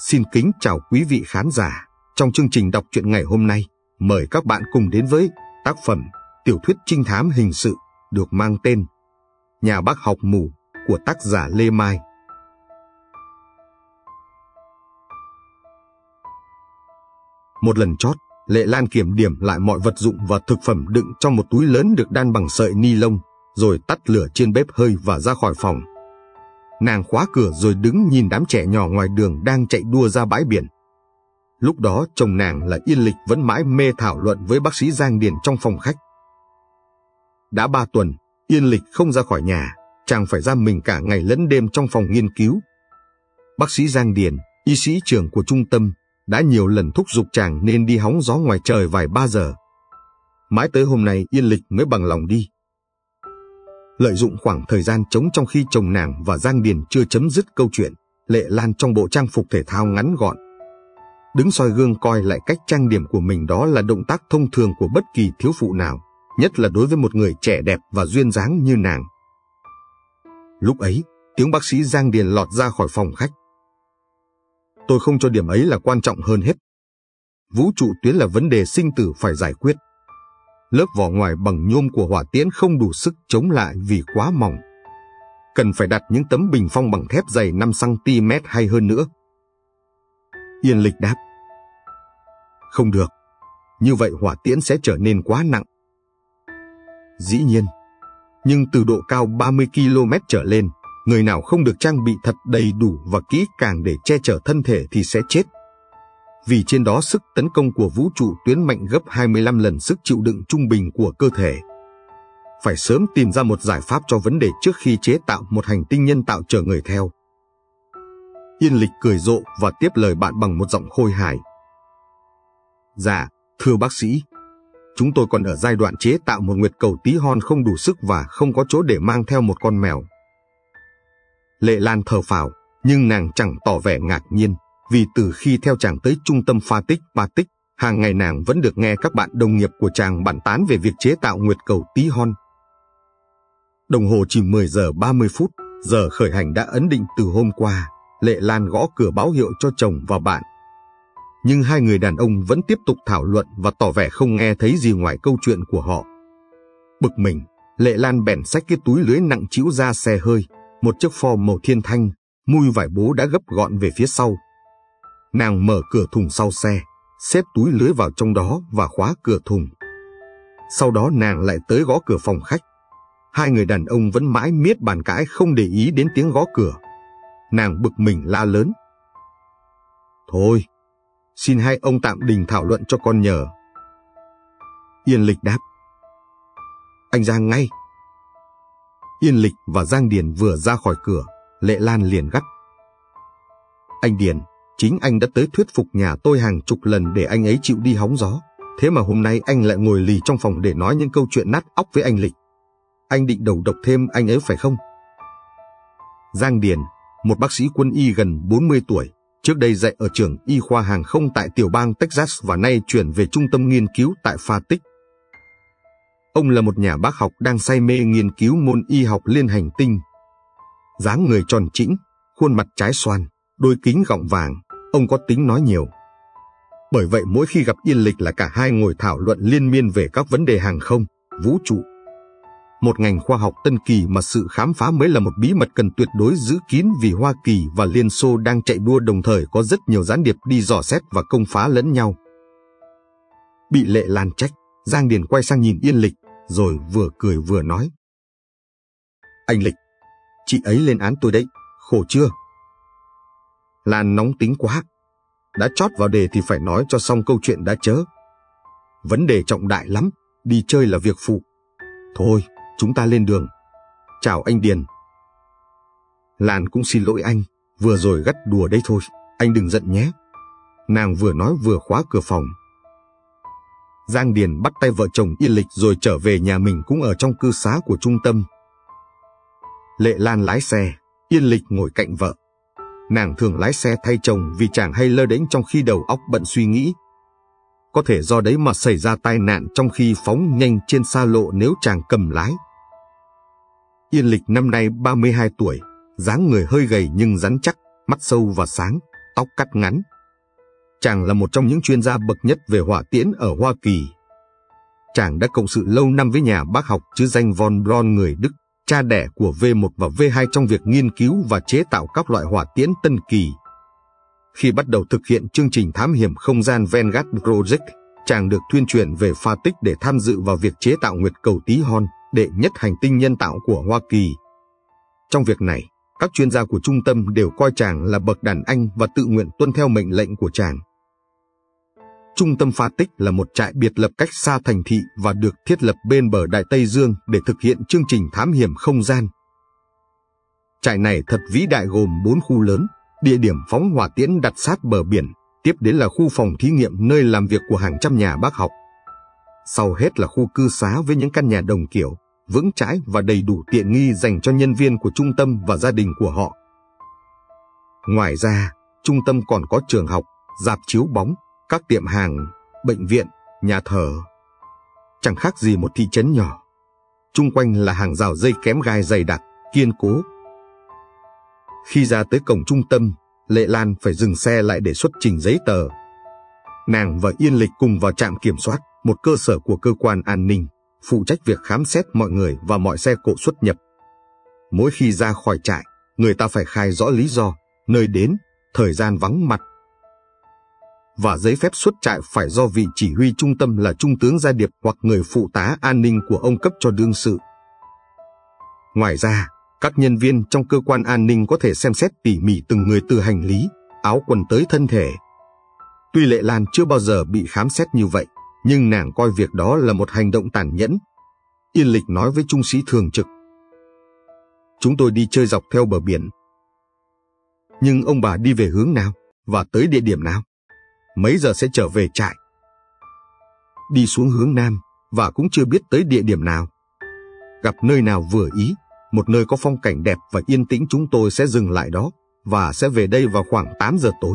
xin kính chào quý vị khán giả. Trong chương trình đọc truyện ngày hôm nay, mời các bạn cùng đến với tác phẩm tiểu thuyết trinh thám hình sự được mang tên Nhà bác học mù của tác giả Lê Mai. Một lần chót, Lệ Lan kiểm điểm lại mọi vật dụng và thực phẩm đựng trong một túi lớn được đan bằng sợi ni lông, rồi tắt lửa trên bếp hơi và ra khỏi phòng. Nàng khóa cửa rồi đứng nhìn đám trẻ nhỏ ngoài đường đang chạy đua ra bãi biển. Lúc đó chồng nàng là Yên Lịch vẫn mãi mê thảo luận với bác sĩ Giang Điền trong phòng khách. Đã 3 tuần, Yên Lịch không ra khỏi nhà, chàng phải giam mình cả ngày lẫn đêm trong phòng nghiên cứu. Bác sĩ Giang Điền, y sĩ trưởng của trung tâm, đã nhiều lần thúc giục chàng nên đi hóng gió ngoài trời vài 3 giờ. Mãi tới hôm nay Yên Lịch mới bằng lòng đi. Lợi dụng khoảng thời gian trống trong khi chồng nàng và Giang Điền chưa chấm dứt câu chuyện, Lệ Lan trong bộ trang phục thể thao ngắn gọn, đứng soi gương coi lại cách trang điểm của mình. Đó là động tác thông thường của bất kỳ thiếu phụ nào, nhất là đối với một người trẻ đẹp và duyên dáng như nàng. Lúc ấy, tiếng bác sĩ Giang Điền lọt ra khỏi phòng khách. Tôi không cho điểm ấy là quan trọng hơn hết. Vũ trụ tuyến là vấn đề sinh tử phải giải quyết. Lớp vỏ ngoài bằng nhôm của hỏa tiễn không đủ sức chống lại vì quá mỏng. Cần phải đặt những tấm bình phong bằng thép dày 5 cm hay hơn nữa. Yên Lịch đáp. Không được. Như vậy hỏa tiễn sẽ trở nên quá nặng. Dĩ nhiên. Nhưng từ độ cao 30 km trở lên, người nào không được trang bị thật đầy đủ và kỹ càng để che chở thân thể thì sẽ chết. Vì trên đó sức tấn công của vũ trụ tuyến mạnh gấp 25 lần sức chịu đựng trung bình của cơ thể. Phải sớm tìm ra một giải pháp cho vấn đề trước khi chế tạo một hành tinh nhân tạo chở người theo. Yên Lịch cười rộ và tiếp lời bạn bằng một giọng khôi hài. Dạ, thưa bác sĩ, chúng tôi còn ở giai đoạn chế tạo một nguyệt cầu tí hon không đủ sức và không có chỗ để mang theo một con mèo. Lệ Lan thở phào, nhưng nàng chẳng tỏ vẻ ngạc nhiên, vì từ khi theo chàng tới trung tâm pha tích Patik, hàng ngày nàng vẫn được nghe các bạn đồng nghiệp của chàng bàn tán về việc chế tạo nguyệt cầu tí hon. Đồng hồ chỉ 10 giờ 30 phút, giờ khởi hành đã ấn định từ hôm qua. Lệ Lan gõ cửa báo hiệu cho chồng và bạn. Nhưng hai người đàn ông vẫn tiếp tục thảo luận và tỏ vẻ không nghe thấy gì ngoài câu chuyện của họ. Bực mình, Lệ Lan bèn xách cái túi lưới nặng trĩu ra xe hơi, một chiếc Ford màu thiên thanh, mui vải bố đã gấp gọn về phía sau. Nàng mở cửa thùng sau xe, xếp túi lưới vào trong đó và khóa cửa thùng. Sau đó nàng lại tới gõ cửa phòng khách. Hai người đàn ông vẫn mãi miết bàn cãi không để ý đến tiếng gõ cửa. Nàng bực mình la lớn. Thôi, xin hai ông tạm đình thảo luận cho con nhờ. Yên Lịch đáp. Anh ra ngay. Yên Lịch và Giang Điền vừa ra khỏi cửa, Lệ Lan liền gắt. Anh Điền, chính anh đã tới thuyết phục nhà tôi hàng chục lần để anh ấy chịu đi hóng gió. Thế mà hôm nay anh lại ngồi lì trong phòng để nói những câu chuyện nát óc với anh Lịch. Anh định đầu độc thêm anh ấy phải không? Giang Điền, một bác sĩ quân y gần 40 tuổi, trước đây dạy ở trường y khoa hàng không tại tiểu bang Texas và nay chuyển về trung tâm nghiên cứu tại Patik. Ông là một nhà bác học đang say mê nghiên cứu môn y học liên hành tinh. Dáng người tròn trĩnh, khuôn mặt trái xoan, đôi kính gọng vàng, ông có tính nói nhiều. Bởi vậy mỗi khi gặp Yên Lịch là cả hai ngồi thảo luận liên miên về các vấn đề hàng không, vũ trụ. Một ngành khoa học tân kỳ mà sự khám phá mới là một bí mật cần tuyệt đối giữ kín, vì Hoa Kỳ và Liên Xô đang chạy đua đồng thời, có rất nhiều gián điệp đi dò xét và công phá lẫn nhau. Bị Lệ Lan trách, Giang Điền quay sang nhìn Yên Lịch, rồi vừa cười vừa nói. Anh Lịch, chị ấy lên án tôi đấy, khổ chưa? Lan nóng tính quá. Đã chót vào đề thì phải nói cho xong câu chuyện đã chớ. Vấn đề trọng đại lắm, đi chơi là việc phụ. Thôi, chúng ta lên đường. Chào anh Điền. Lan cũng xin lỗi anh, vừa rồi gắt đùa đấy thôi, anh đừng giận nhé. Nàng vừa nói vừa khóa cửa phòng. Giang Điền bắt tay vợ chồng Yên Lịch rồi trở về nhà mình cũng ở trong cư xá của trung tâm. Lệ Lan lái xe, Yên Lịch ngồi cạnh vợ. Nàng thường lái xe thay chồng vì chàng hay lơ đễnh trong khi đầu óc bận suy nghĩ. Có thể do đấy mà xảy ra tai nạn trong khi phóng nhanh trên xa lộ nếu chàng cầm lái. Yên Lịch năm nay 32 tuổi, dáng người hơi gầy nhưng rắn chắc, mắt sâu và sáng, tóc cắt ngắn. Chàng là một trong những chuyên gia bậc nhất về hỏa tiễn ở Hoa Kỳ. Chàng đã cộng sự lâu năm với nhà bác học chứ danh von Braun người Đức, cha đẻ của V1 và V2 trong việc nghiên cứu và chế tạo các loại hỏa tiễn tân kỳ. Khi bắt đầu thực hiện chương trình thám hiểm không gian Vanguard Project, chàng được thuyên chuyển về pha tích để tham dự vào việc chế tạo nguyệt cầu tí hon, đệ nhất hành tinh nhân tạo của Hoa Kỳ. Trong việc này, các chuyên gia của trung tâm đều coi chàng là bậc đàn anh và tự nguyện tuân theo mệnh lệnh của chàng. Trung tâm pha tích là một trại biệt lập cách xa thành thị và được thiết lập bên bờ Đại Tây Dương để thực hiện chương trình thám hiểm không gian. Trại này thật vĩ đại, gồm 4 khu lớn, địa điểm phóng hỏa tiễn đặt sát bờ biển, tiếp đến là khu phòng thí nghiệm nơi làm việc của hàng trăm nhà bác học. Sau hết là khu cư xá với những căn nhà đồng kiểu, vững chãi và đầy đủ tiện nghi dành cho nhân viên của trung tâm và gia đình của họ. Ngoài ra, trung tâm còn có trường học, rạp chiếu bóng, các tiệm hàng, bệnh viện, nhà thờ. Chẳng khác gì một thị trấn nhỏ. Chung quanh là hàng rào dây kém gai dày đặc, kiên cố. Khi ra tới cổng trung tâm, Lệ Lan phải dừng xe lại để xuất trình giấy tờ. Nàng và Yên Lịch cùng vào trạm kiểm soát, một cơ sở của cơ quan an ninh, phụ trách việc khám xét mọi người và mọi xe cộ xuất nhập. Mỗi khi ra khỏi trại, người ta phải khai rõ lý do, nơi đến, thời gian vắng mặt. Và giấy phép xuất trại phải do vị chỉ huy trung tâm là Trung tướng Gia Điệp hoặc người phụ tá an ninh của ông cấp cho đương sự. Ngoài ra, các nhân viên trong cơ quan an ninh có thể xem xét tỉ mỉ từng người từ hành lý, áo quần tới thân thể. Tuy Lệ Lan chưa bao giờ bị khám xét như vậy, nhưng nàng coi việc đó là một hành động tàn nhẫn. Yên Lịch nói với trung sĩ thường trực: "Chúng tôi đi chơi dọc theo bờ biển. Nhưng ông bà đi về hướng nào và tới địa điểm nào? Mấy giờ sẽ trở về trại?" "Đi xuống hướng nam và cũng chưa biết tới địa điểm nào. Gặp nơi nào vừa ý, một nơi có phong cảnh đẹp và yên tĩnh, chúng tôi sẽ dừng lại đó và sẽ về đây vào khoảng 8 giờ tối."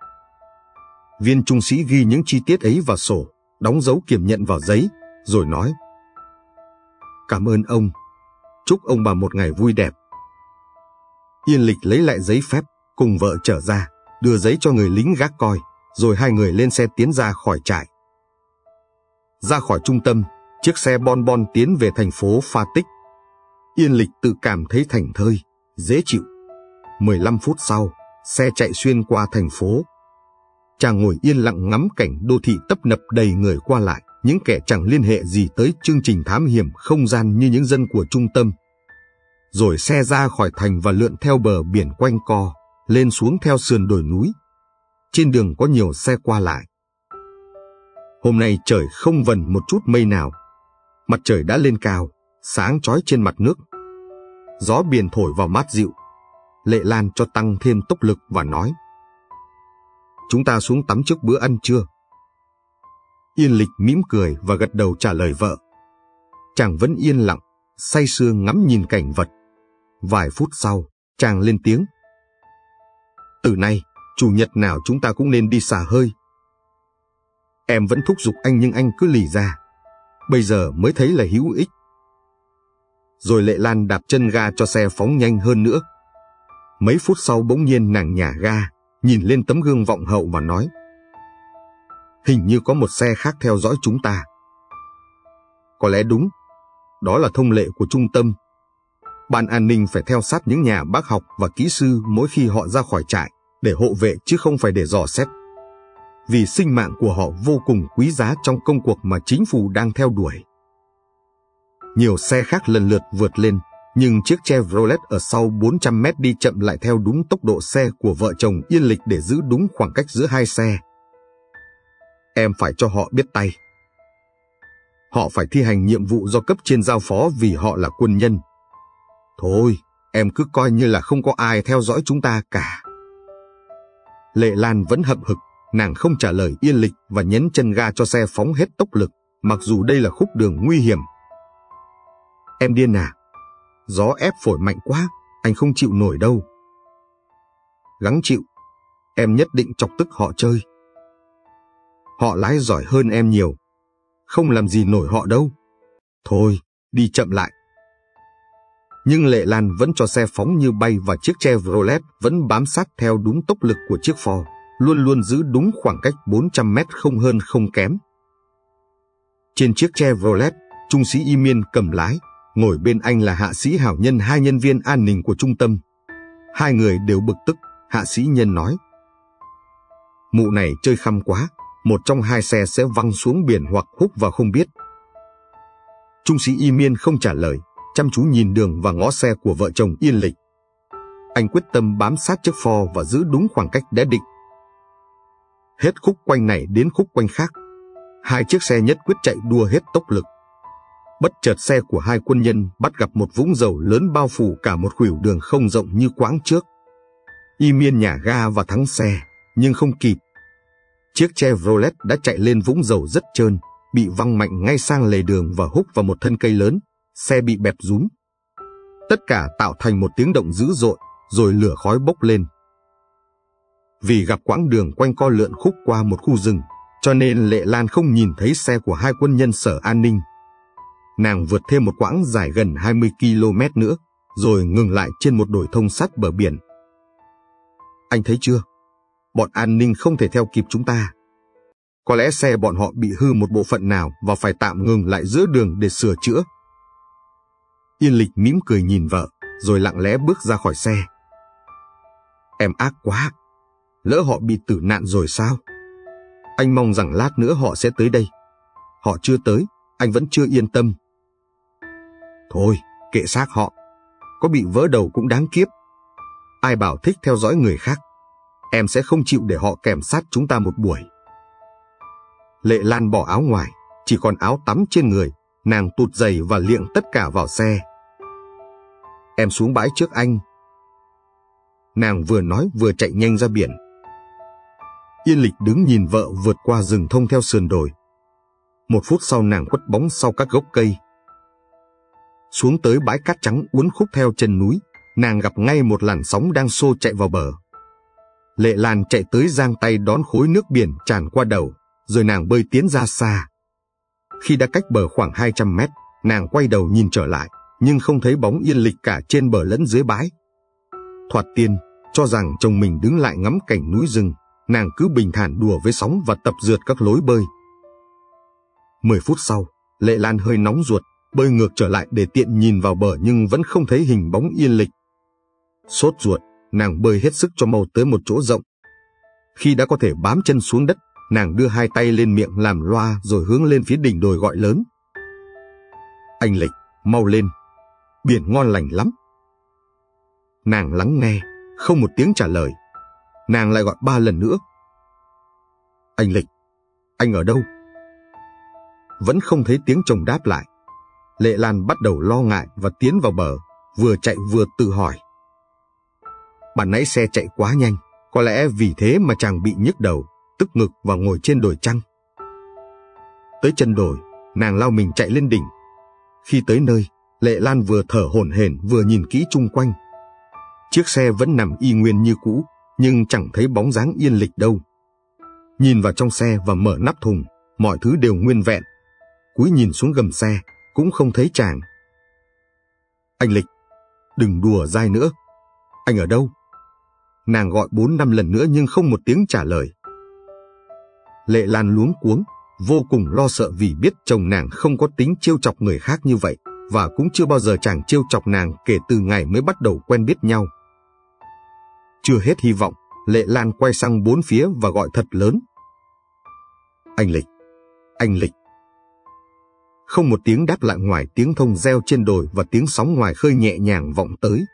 Viên trung sĩ ghi những chi tiết ấy vào sổ, đóng dấu kiểm nhận vào giấy, rồi nói: "Cảm ơn ông. Chúc ông bà một ngày vui đẹp." Yên Lịch lấy lại giấy phép, cùng vợ trở ra, đưa giấy cho người lính gác coi, rồi hai người lên xe tiến ra khỏi trại. Ra khỏi trung tâm, chiếc xe bon bon tiến về thành phố Pha Tích. Yên Lịch tự cảm thấy thảnh thơi, dễ chịu. 15 phút sau, xe chạy xuyên qua thành phố. Chàng ngồi yên lặng ngắm cảnh đô thị tấp nập đầy người qua lại, những kẻ chẳng liên hệ gì tới chương trình thám hiểm không gian như những dân của trung tâm. Rồi xe ra khỏi thành và lượn theo bờ biển quanh co, lên xuống theo sườn đồi núi. Trên đường có nhiều xe qua lại. Hôm nay trời không vần một chút mây nào. Mặt trời đã lên cao, sáng chói trên mặt nước. Gió biển thổi vào mát dịu. Lệ Lan cho tăng thêm tốc lực và nói: "Chúng ta xuống tắm trước bữa ăn trưa." Yên Lịch mỉm cười và gật đầu trả lời vợ. Chàng vẫn yên lặng, say sưa ngắm nhìn cảnh vật. Vài phút sau, chàng lên tiếng: "Từ nay, chủ nhật nào chúng ta cũng nên đi xả hơi." Em vẫn thúc giục anh nhưng anh cứ lì ra. Bây giờ mới thấy là hữu ích. Rồi Lệ Lan đạp chân ga cho xe phóng nhanh hơn nữa. Mấy phút sau bỗng nhiên nàng nhả ga, nhìn lên tấm gương vọng hậu và nói: "Hình như có một xe khác theo dõi chúng ta." Có lẽ đúng. Đó là thông lệ của trung tâm. Ban an ninh phải theo sát những nhà bác học và kỹ sư mỗi khi họ ra khỏi trại, để hộ vệ chứ không phải để dò xét. Vì sinh mạng của họ vô cùng quý giá trong công cuộc mà chính phủ đang theo đuổi. Nhiều xe khác lần lượt vượt lên, nhưng chiếc Chevrolet ở sau 400 mét đi chậm lại theo đúng tốc độ xe của vợ chồng Yên Lịch để giữ đúng khoảng cách giữa hai xe. Em phải cho họ biết tay. Họ phải thi hành nhiệm vụ do cấp trên giao phó vì họ là quân nhân. Thôi, em cứ coi như là không có ai theo dõi chúng ta cả. Lệ Lan vẫn hậm hực, nàng không trả lời Yên Lịch và nhấn chân ga cho xe phóng hết tốc lực, mặc dù đây là khúc đường nguy hiểm. Em điên à? Gió ép phổi mạnh quá, anh không chịu nổi đâu. Gắng chịu, em nhất định chọc tức họ chơi. Họ lái giỏi hơn em nhiều, không làm gì nổi họ đâu. Thôi, đi chậm lại. Nhưng Lệ Lan vẫn cho xe phóng như bay và chiếc Chevrolet vẫn bám sát theo đúng tốc lực của chiếc Ford. luôn luôn giữ đúng khoảng cách 400 mét không hơn không kém. Trên chiếc Chevrolet, trung sĩ Y Miên cầm lái, ngồi bên anh là hạ sĩ Hảo Nhân, hai nhân viên an ninh của trung tâm. Hai người đều bực tức, hạ sĩ Nhân nói: "Mụ này chơi khăm quá, một trong hai xe sẽ văng xuống biển hoặc húc vào không biết." Trung sĩ Y Miên không trả lời, chăm chú nhìn đường và ngó xe của vợ chồng Yên Lịch. Anh quyết tâm bám sát chiếc Ford và giữ đúng khoảng cách đã định. Hết khúc quanh này đến khúc quanh khác, hai chiếc xe nhất quyết chạy đua hết tốc lực. Bất chợt xe của hai quân nhân bắt gặp một vũng dầu lớn bao phủ cả một khuỷu đường không rộng như quãng trước. Y Miên nhả ga và thắng xe, nhưng không kịp. Chiếc Chevrolet đã chạy lên vũng dầu rất trơn, bị văng mạnh ngay sang lề đường và húc vào một thân cây lớn, xe bị bẹp rúm. Tất cả tạo thành một tiếng động dữ dội, rồi lửa khói bốc lên. Vì gặp quãng đường quanh co lượn khúc qua một khu rừng, cho nên Lệ Lan không nhìn thấy xe của hai quân nhân sở an ninh. Nàng vượt thêm một quãng dài gần 20 km nữa, rồi ngừng lại trên một đồi thông sát bờ biển. "Anh thấy chưa? Bọn an ninh không thể theo kịp chúng ta. Có lẽ xe bọn họ bị hư một bộ phận nào và phải tạm ngừng lại giữa đường để sửa chữa." Yên Lịch mỉm cười nhìn vợ, rồi lặng lẽ bước ra khỏi xe. "Em ác quá. Lỡ họ bị tử nạn rồi sao? Anh mong rằng lát nữa họ sẽ tới đây. Họ chưa tới, anh vẫn chưa yên tâm." "Thôi, kệ xác họ. Có bị vỡ đầu cũng đáng kiếp. Ai bảo thích theo dõi người khác. Em sẽ không chịu để họ kèm sát chúng ta một buổi." Lệ Lan bỏ áo ngoài, chỉ còn áo tắm trên người. Nàng tụt giày và liệng tất cả vào xe. "Em xuống bãi trước anh." Nàng vừa nói vừa chạy nhanh ra biển. Yên Lịch đứng nhìn vợ vượt qua rừng thông theo sườn đồi. Một phút sau nàng khuất bóng sau các gốc cây. Xuống tới bãi cát trắng uốn khúc theo chân núi, nàng gặp ngay một làn sóng đang xô chạy vào bờ. Lệ Lan chạy tới giang tay đón khối nước biển tràn qua đầu, rồi nàng bơi tiến ra xa. Khi đã cách bờ khoảng 200 mét, nàng quay đầu nhìn trở lại, nhưng không thấy bóng Yên Lịch cả trên bờ lẫn dưới bãi. Thoạt tiên, cho rằng chồng mình đứng lại ngắm cảnh núi rừng, nàng cứ bình thản đùa với sóng và tập rượt các lối bơi. 10 phút sau, Lệ Lan hơi nóng ruột, bơi ngược trở lại để tiện nhìn vào bờ nhưng vẫn không thấy hình bóng Yên Lịch. Sốt ruột, nàng bơi hết sức cho mau tới một chỗ rộng. Khi đã có thể bám chân xuống đất, nàng đưa hai tay lên miệng làm loa rồi hướng lên phía đỉnh đồi gọi lớn: "Anh Lịch, mau lên, biển ngon lành lắm." Nàng lắng nghe, không một tiếng trả lời. Nàng lại gọi 3 lần nữa: "Anh Lịch, anh ở đâu?" Vẫn không thấy tiếng chồng đáp lại. Lệ Lan bắt đầu lo ngại và tiến vào bờ, vừa chạy vừa tự hỏi: "Ban nãy xe chạy quá nhanh, có lẽ vì thế mà chàng bị nhức đầu, tức ngực và ngồi trên đồi chăng?" Tới chân đồi, nàng lao mình chạy lên đỉnh. Khi tới nơi, Lệ Lan vừa thở hổn hển vừa nhìn kỹ chung quanh. Chiếc xe vẫn nằm y nguyên như cũ, nhưng chẳng thấy bóng dáng Yên Lịch đâu. Nhìn vào trong xe và mở nắp thùng, mọi thứ đều nguyên vẹn. Cúi nhìn xuống gầm xe, cũng không thấy chàng. "Anh Lịch, đừng đùa dai nữa. Anh ở đâu?" Nàng gọi 4-5 lần nữa nhưng không một tiếng trả lời. Lệ Lan luống cuống, vô cùng lo sợ vì biết chồng nàng không có tính trêu chọc người khác như vậy, và cũng chưa bao giờ chàng trêu chọc nàng kể từ ngày mới bắt đầu quen biết nhau. Chưa hết hy vọng, Lệ Lan quay sang bốn phía và gọi thật lớn: "Anh Lịch, anh Lịch." Không một tiếng đáp lại ngoài tiếng thông reo trên đồi và tiếng sóng ngoài khơi nhẹ nhàng vọng tới.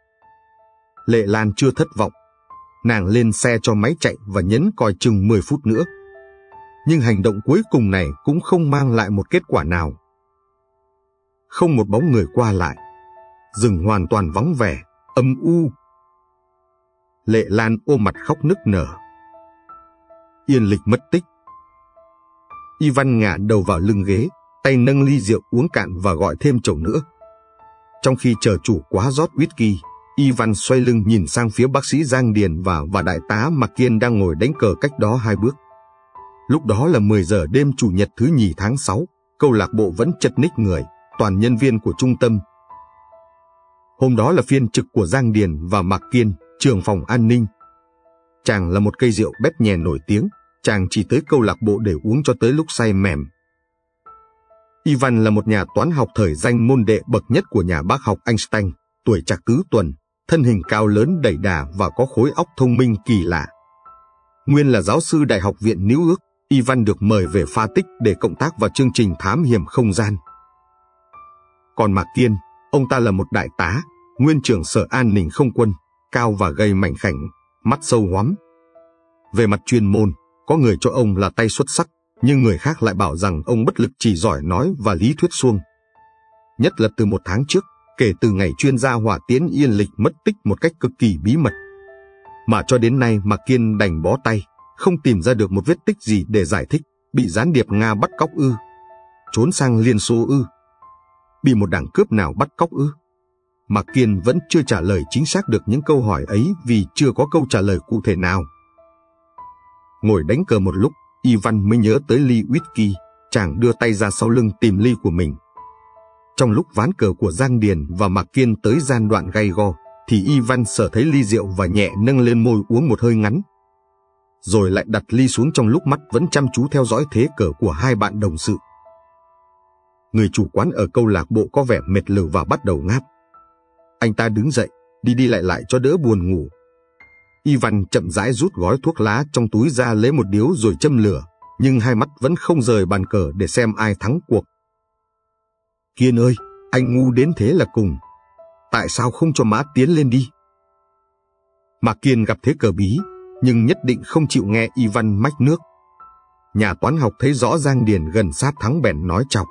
Lệ Lan chưa thất vọng. Nàng lên xe cho máy chạy và nhấn còi chừng 10 phút nữa. Nhưng hành động cuối cùng này cũng không mang lại một kết quả nào. Không một bóng người qua lại. Rừng hoàn toàn vắng vẻ, âm u. Lệ Lan ôm mặt khóc nức nở. Yên Lịch mất tích. Ivan ngả đầu vào lưng ghế, tay nâng ly rượu uống cạn và gọi thêm chầu nữa. Trong khi chờ chủ quá rót whisky, Ivan xoay lưng nhìn sang phía bác sĩ Giang Điền và đại tá Mạc Kiên đang ngồi đánh cờ cách đó 2 bước. Lúc đó là 10 giờ đêm Chủ nhật thứ nhì tháng 6, câu lạc bộ vẫn chật ních người, toàn nhân viên của trung tâm. Hôm đó là phiên trực của Giang Điền và Mạc Kiên, trưởng phòng an ninh. chàng là một cây rượu bét nhè nổi tiếng, chàng chỉ tới câu lạc bộ để uống cho tới lúc say mềm. Ivan là một nhà toán học thời danh môn đệ bậc nhất của nhà bác học Einstein, tuổi trạc tứ tuần, thân hình cao lớn đẩy đà và có khối óc thông minh kỳ lạ. Nguyên là giáo sư Đại học viện New York, Ivan được mời về pha tích để cộng tác vào chương trình thám hiểm không gian. Còn McKean, ông ta là một đại tá, nguyên trưởng sở an ninh không quân, cao và gầy mảnh khảnh, mắt sâu hoắm. Về mặt chuyên môn, có người cho ông là tay xuất sắc, nhưng người khác lại bảo rằng ông bất lực chỉ giỏi nói và lý thuyết suông. Nhất là từ 1 tháng trước, kể từ ngày chuyên gia hỏa tiễn Yên Lịch mất tích một cách cực kỳ bí mật. Mà cho đến nay McKean đành bó tay, không tìm ra được một vết tích gì để giải thích, bị gián điệp Nga bắt cóc ư? Trốn sang Liên Xô ư? Bị một đảng cướp nào bắt cóc ư? McKean vẫn chưa trả lời chính xác được những câu hỏi ấy vì chưa có câu trả lời cụ thể nào. Ngồi đánh cờ một lúc, Ivan mới nhớ tới ly whisky, chàng đưa tay ra sau lưng tìm ly của mình. Trong lúc ván cờ của Giang Điền và McKean tới gian đoạn gay go, thì Ivan sờ thấy ly rượu và nhẹ nâng lên môi uống một hơi ngắn. Rồi lại đặt ly xuống trong lúc mắt vẫn chăm chú theo dõi thế cờ của hai bạn đồng sự. Người chủ quán ở câu lạc bộ có vẻ mệt lử và bắt đầu ngáp. Anh ta đứng dậy, đi đi lại lại cho đỡ buồn ngủ. Ivan chậm rãi rút gói thuốc lá trong túi ra lấy một điếu rồi châm lửa, nhưng hai mắt vẫn không rời bàn cờ để xem ai thắng cuộc. Kiên ơi, anh ngu đến thế là cùng. Tại sao không cho Mã tiến lên đi? Kiên gặp thế cờ bí, nhưng nhất định không chịu nghe Ivan mách nước. Nhà toán học thấy rõ Giang Điền gần sát thắng bèn nói chọc.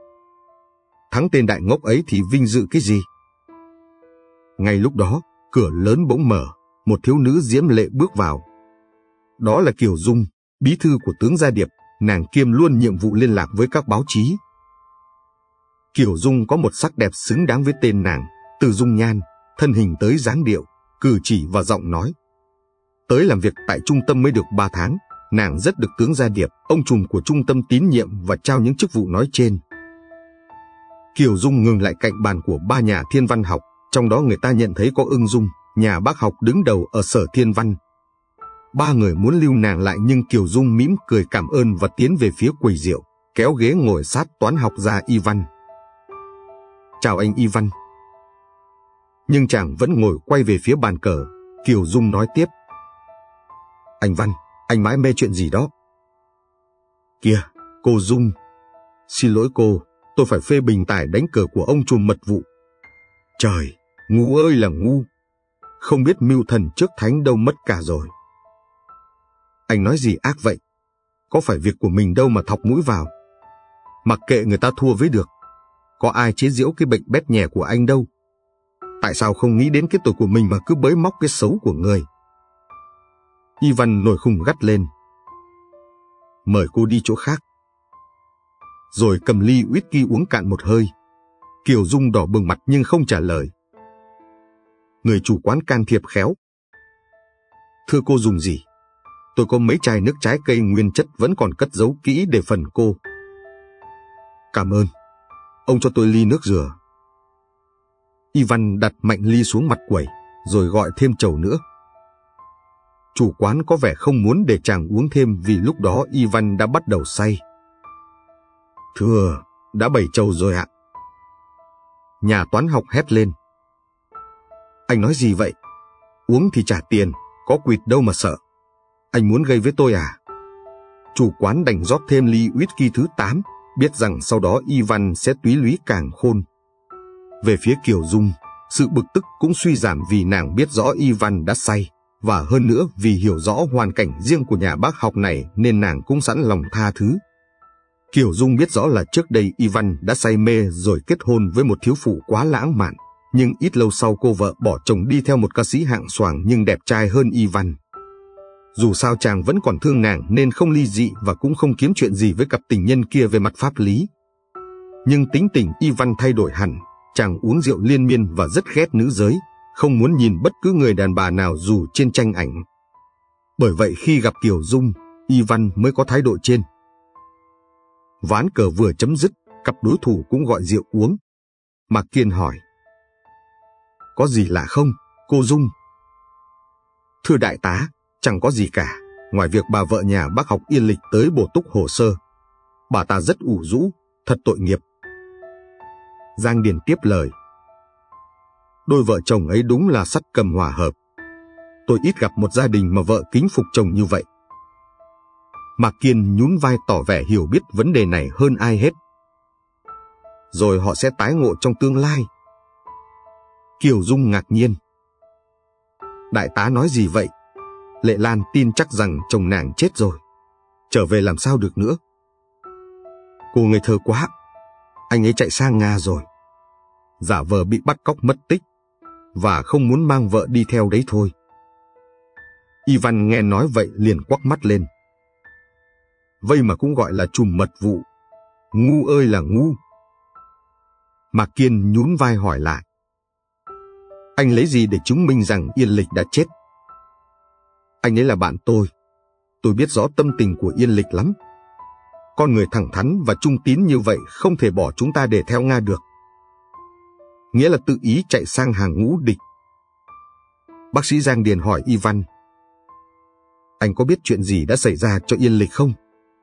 Thắng tên đại ngốc ấy thì vinh dự cái gì? Ngay lúc đó, cửa lớn bỗng mở, một thiếu nữ diễm lệ bước vào. Đó là Kiều Dung, bí thư của tướng Gia Điệp, nàng kiêm luôn nhiệm vụ liên lạc với các báo chí. Kiều Dung có một sắc đẹp xứng đáng với tên nàng, từ dung nhan, thân hình tới dáng điệu, cử chỉ và giọng nói. Tới làm việc tại trung tâm mới được 3 tháng, nàng rất được tướng Gia Điệp, ông trùm của trung tâm tín nhiệm và trao những chức vụ nói trên. Kiều Dung ngừng lại cạnh bàn của 3 nhà thiên văn học, trong đó người ta nhận thấy có Ưng Dung, nhà bác học đứng đầu ở sở thiên văn. 3 người muốn lưu nàng lại nhưng Kiều Dung mỉm cười cảm ơn và tiến về phía quầy rượu, kéo ghế ngồi sát toán học gia Ivan. Chào anh Ivan. Nhưng chàng vẫn ngồi quay về phía bàn cờ. Kiều Dung nói tiếp. Anh Văn, anh mãi mê chuyện gì đó? Kìa, cô Dung. Xin lỗi cô, tôi phải phê bình tài đánh cờ của ông trùm mật vụ. Trời, ngu ơi là ngu. Không biết mưu thần trước thánh đâu mất cả rồi. Anh nói gì ác vậy? Có phải việc của mình đâu mà thọc mũi vào. Mặc kệ người ta thua với được. Có ai chế giễu cái bệnh bét nhè của anh đâu. Tại sao không nghĩ đến cái tội của mình mà cứ bới móc cái xấu của người? Ivan nổi khùng gắt lên. Mời cô đi chỗ khác. Rồi cầm ly whisky uống cạn một hơi. Kiều Dung đỏ bừng mặt nhưng không trả lời. Người chủ quán can thiệp khéo. Thưa cô dùng gì? Tôi có mấy chai nước trái cây nguyên chất vẫn còn cất giấu kỹ để phần cô. Cảm ơn. Ông cho tôi ly nước dừa. Ivan đặt mạnh ly xuống mặt quầy, rồi gọi thêm chầu nữa. Chủ quán có vẻ không muốn để chàng uống thêm vì lúc đó Ivan đã bắt đầu say. Thưa, đã 7 chầu rồi ạ. Nhà toán học hét lên. Anh nói gì vậy? Uống thì trả tiền, có quỵt đâu mà sợ. Anh muốn gây với tôi à? Chủ quán đành rót thêm ly whisky thứ 8, biết rằng sau đó Ivan sẽ túy lúy càng khôn. Về phía Kiều Dung, sự bực tức cũng suy giảm vì nàng biết rõ Ivan đã say, và hơn nữa vì hiểu rõ hoàn cảnh riêng của nhà bác học này nên nàng cũng sẵn lòng tha thứ. Kiều Dung biết rõ là trước đây Ivan đã say mê rồi kết hôn với một thiếu phụ quá lãng mạn, nhưng ít lâu sau cô vợ bỏ chồng đi theo một ca sĩ hạng xoàng nhưng đẹp trai hơn Ivan. Dù sao chàng vẫn còn thương nàng nên không ly dị và cũng không kiếm chuyện gì với cặp tình nhân kia về mặt pháp lý. Nhưng tính tình Ivan thay đổi hẳn, chàng uống rượu liên miên và rất ghét nữ giới, không muốn nhìn bất cứ người đàn bà nào dù trên tranh ảnh. Bởi vậy khi gặp Kiều Dung, Ivan mới có thái độ trên. Ván cờ vừa chấm dứt, cặp đối thủ cũng gọi rượu uống. McKean hỏi. Có gì lạ không, cô Dung? Thưa đại tá, Chẳng có gì cả, ngoài việc bà vợ nhà bác học Yên Lịch tới bổ túc hồ sơ. Bà ta rất ủ rũ, thật tội nghiệp. Giang Điền tiếp lời. Đôi vợ chồng ấy đúng là sắt cầm hòa hợp. Tôi ít gặp một gia đình mà vợ kính phục chồng như vậy. Mạc Kiên nhún vai tỏ vẻ hiểu biết vấn đề này hơn ai hết. Rồi họ sẽ tái ngộ trong tương lai. Kiều Dung ngạc nhiên. Đại tá nói gì vậy? Lệ Lan tin chắc rằng chồng nàng chết rồi. Trở về làm sao được nữa? Cô ngây thơ quá. Anh ấy chạy sang Nga rồi. Giả vờ bị bắt cóc mất tích và không muốn mang vợ đi theo đấy thôi. Ivan nghe nói vậy liền quắc mắt lên. Vậy mà cũng gọi là trùm mật vụ. Ngu ơi là ngu. Mạc Kiên nhún vai hỏi lại. Anh lấy gì để chứng minh rằng Yên Lịch đã chết? Anh ấy là bạn tôi biết rõ tâm tình của Yên Lịch lắm. Con người thẳng thắn và trung tín như vậy không thể bỏ chúng ta để theo Nga được. Nghĩa là tự ý chạy sang hàng ngũ địch. Bác sĩ Giang Điền hỏi Ivan. Anh có biết chuyện gì đã xảy ra cho Yên Lịch không?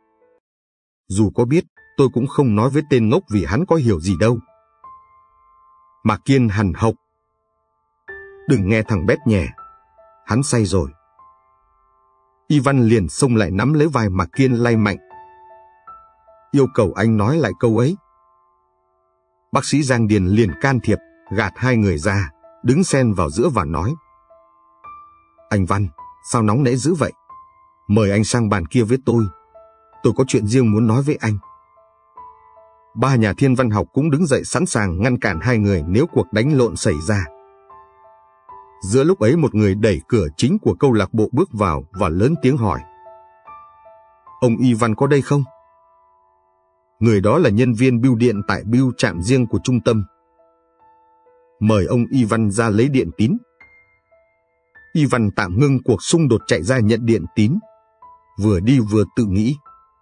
Dù có biết, tôi cũng không nói với tên ngốc vì hắn có hiểu gì đâu. Mạc Kiên hằn học. Đừng nghe thằng Bét nhè. Hắn say rồi. Ivan liền xông lại nắm lấy vai Mạc Kiên lay mạnh. Yêu cầu anh nói lại câu ấy. Bác sĩ Giang Điền liền can thiệp, gạt hai người ra, đứng xen vào giữa và nói. Anh Văn, sao nóng nảy dữ vậy? Mời anh sang bàn kia với tôi có chuyện riêng muốn nói với anh. Ba nhà thiên văn học cũng đứng dậy sẵn sàng ngăn cản hai người nếu cuộc đánh lộn xảy ra. Giữa lúc ấy một người đẩy cửa chính của câu lạc bộ bước vào và lớn tiếng hỏi. Ông Ivan có đây không? Người đó là nhân viên bưu điện tại bưu trạm riêng của trung tâm. Mời ông Ivan ra lấy điện tín. Ivan tạm ngưng cuộc xung đột chạy ra nhận điện tín. Vừa đi vừa tự nghĩ.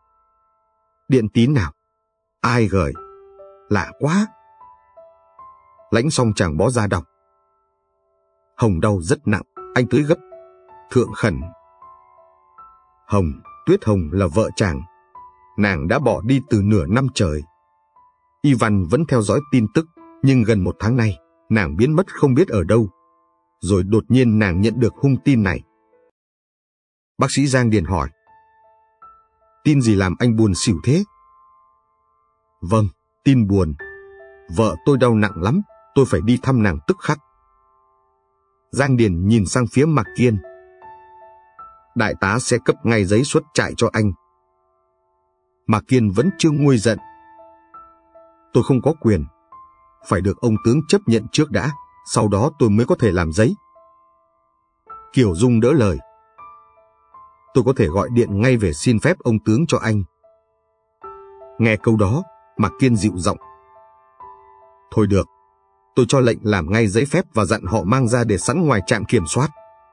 Điện tín nào? Ai gửi? Lạ quá. Lãnh xong chàng bó ra đọc. Hồng đau rất nặng, anh tới gấp. Thượng khẩn. Hồng, Tuyết Hồng là vợ chàng. Nàng đã bỏ đi từ nửa năm trời. Ivan vẫn theo dõi tin tức, nhưng gần 1 tháng nay, nàng biến mất không biết ở đâu. Rồi đột nhiên nàng nhận được hung tin này. Bác sĩ Giang Điền hỏi. Tin gì làm anh buồn xỉu thế? Vâng, tin buồn. Vợ tôi đau nặng lắm, tôi phải đi thăm nàng tức khắc. Giang Điền nhìn sang phía Mạc Kiên. Đại tá sẽ cấp ngay giấy xuất trại cho anh. Mạc Kiên vẫn chưa nguôi giận. Tôi không có quyền. Phải được ông tướng chấp nhận trước đã, sau đó tôi mới có thể làm giấy. Kiều Dung đỡ lời. Tôi có thể gọi điện ngay về xin phép ông tướng cho anh. Nghe câu đó, Mạc Kiên dịu giọng. Thôi được, tôi cho lệnh làm ngay giấy phép và dặn họ mang ra để sẵn ngoài trạm kiểm soát.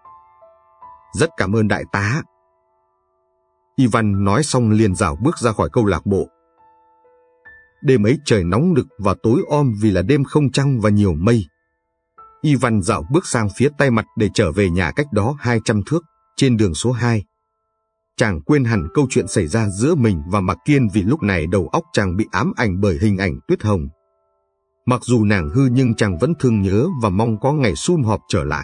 Rất cảm ơn đại tá. Ivan nói xong liền rảo bước ra khỏi câu lạc bộ. Đêm ấy trời nóng nực và tối om vì là đêm không trăng và nhiều mây. Ivan dạo bước sang phía Tay Mặt để trở về nhà cách đó 200 thước, trên đường số 2. Chàng quên hẳn câu chuyện xảy ra giữa mình và Mạc Kiên vì lúc này đầu óc chàng bị ám ảnh bởi hình ảnh Tuyết Hồng. Mặc dù nàng hư nhưng chàng vẫn thương nhớ và mong có ngày sum họp trở lại.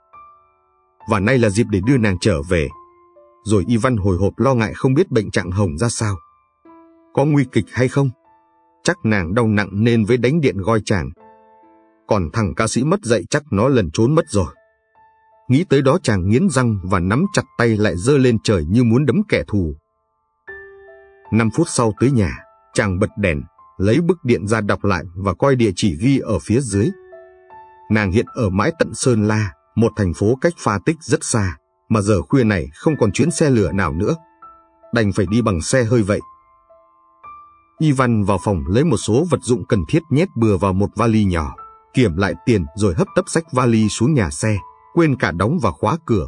Và nay là dịp để đưa nàng trở về. Rồi Ivan hồi hộp lo ngại không biết bệnh trạng Hồng ra sao. Có nguy kịch hay không? Chắc nàng đau nặng nên với đánh điện gọi chàng. Còn thằng ca sĩ mất dạy chắc nó lẩn trốn mất rồi. Nghĩ tới đó chàng nghiến răng và nắm chặt tay lại giơ lên trời như muốn đấm kẻ thù. 5 phút sau tới nhà, chàng bật đèn, lấy bức điện ra đọc lại và coi địa chỉ ghi ở phía dưới. Nàng hiện ở mãi tận Sơn La, một thành phố cách Pha Tích rất xa, mà giờ khuya này không còn chuyến xe lửa nào nữa. Đành phải đi bằng xe hơi vậy. Ivan vào phòng lấy một số vật dụng cần thiết nhét bừa vào một vali nhỏ, kiểm lại tiền rồi hấp tấp xách vali xuống nhà xe, quên cả đóng và khóa cửa.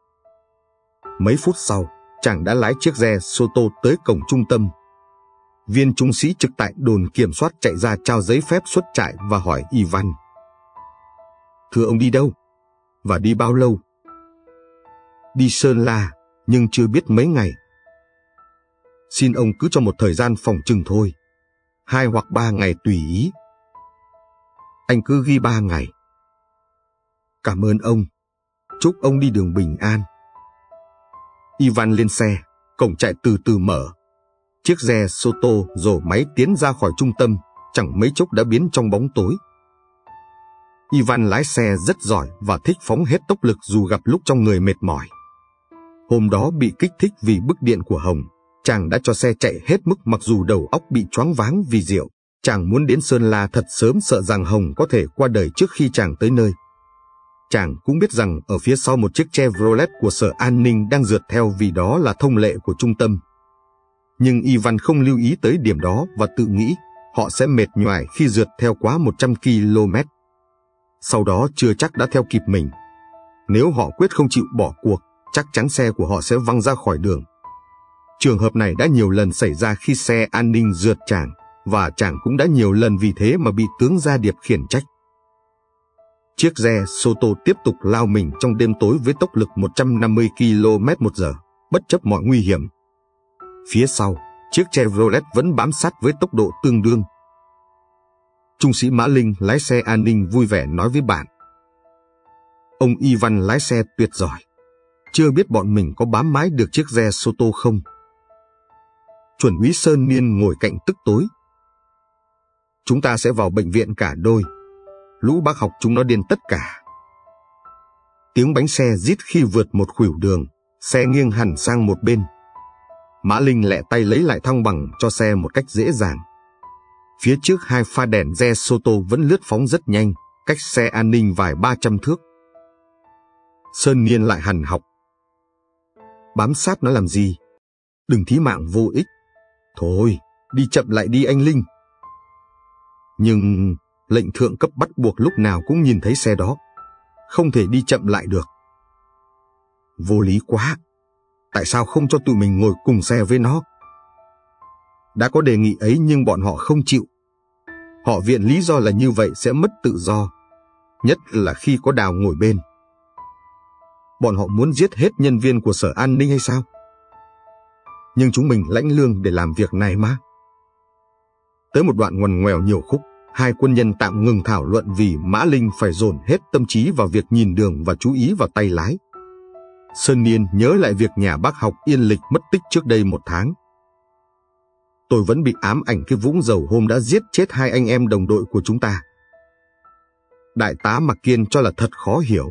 Mấy phút sau, chàng đã lái chiếc xe Soto tới cổng trung tâm. Viên trung sĩ trực tại đồn kiểm soát chạy ra trao giấy phép xuất trại và hỏi Ivan. Thưa ông đi đâu? Và đi bao lâu? đi Sơn La, nhưng chưa biết mấy ngày. Xin ông cứ cho một thời gian phòng chừng thôi, 2 hoặc 3 ngày tùy ý. Anh cứ ghi 3 ngày. Cảm ơn ông. Chúc ông đi đường bình an. Ivan lên xe, cổng chạy từ từ mở. Chiếc xe Soto rồ máy tiến ra khỏi trung tâm, chẳng mấy chốc đã biến trong bóng tối. Ivan lái xe rất giỏi và thích phóng hết tốc lực dù gặp lúc trong người mệt mỏi. Hôm đó bị kích thích vì bức điện của Hồng, chàng đã cho xe chạy hết mức mặc dù đầu óc bị choáng váng vì rượu. Chàng muốn đến Sơn La thật sớm sợ rằng Hồng có thể qua đời trước khi chàng tới nơi. Chàng cũng biết rằng ở phía sau một chiếc Chevrolet của Sở An ninh đang rượt theo vì đó là thông lệ của trung tâm. Nhưng Ivan không lưu ý tới điểm đó và tự nghĩ họ sẽ mệt nhoài khi rượt theo quá 100 km. Sau đó chưa chắc đã theo kịp mình. Nếu họ quyết không chịu bỏ cuộc, chắc chắn xe của họ sẽ văng ra khỏi đường. Trường hợp này đã nhiều lần xảy ra khi xe an ninh rượt chàng, và chàng cũng đã nhiều lần vì thế mà bị tướng Gia Điệp khiển trách. Chiếc xe Soto tiếp tục lao mình trong đêm tối với tốc lực 150 km/h, bất chấp mọi nguy hiểm. Phía sau, chiếc Chevrolet vẫn bám sát với tốc độ tương đương. Trung sĩ Mã Linh lái xe an ninh vui vẻ nói với bạn: Ông Ivan lái xe tuyệt giỏi. Chưa biết bọn mình có bám mái được chiếc xe Soto không? Chuẩn úy Sơn Niên ngồi cạnh tức tối: Chúng ta sẽ vào bệnh viện cả đôi. Lũ bác học chúng nó điên tất cả. Tiếng bánh xe rít khi vượt một khuỷu đường, xe nghiêng hẳn sang một bên. Mã Linh lẹ tay lấy lại thăng bằng cho xe một cách dễ dàng. Phía trước 2 pha đèn xe Soto vẫn lướt phóng rất nhanh, cách xe an ninh vài 300 thước. Sơn Niên lại hằn học: Bám sát nó làm gì? Đừng thí mạng vô ích. Thôi, đi chậm lại đi anh Linh. Nhưng lệnh thượng cấp bắt buộc lúc nào cũng nhìn thấy xe đó. Không thể đi chậm lại được. Vô lý quá. Tại sao không cho tụi mình ngồi cùng xe với nó? Đã có đề nghị ấy nhưng bọn họ không chịu. Họ viện lý do là như vậy sẽ mất tự do, nhất là khi có Đào ngồi bên. Bọn họ muốn giết hết nhân viên của Sở An ninh hay sao? Nhưng chúng mình lãnh lương để làm việc này mà. Tới một đoạn ngoằn ngoèo nhiều khúc, 2 quân nhân tạm ngừng thảo luận vì Mã Linh phải dồn hết tâm trí vào việc nhìn đường và chú ý vào tay lái. Sơn Niên nhớ lại việc nhà bác học Yên Lịch mất tích trước đây 1 tháng. Tôi vẫn bị ám ảnh cái vũng dầu hôm đã giết chết 2 anh em đồng đội của chúng ta. Đại tá Mạc Kiên cho là thật khó hiểu.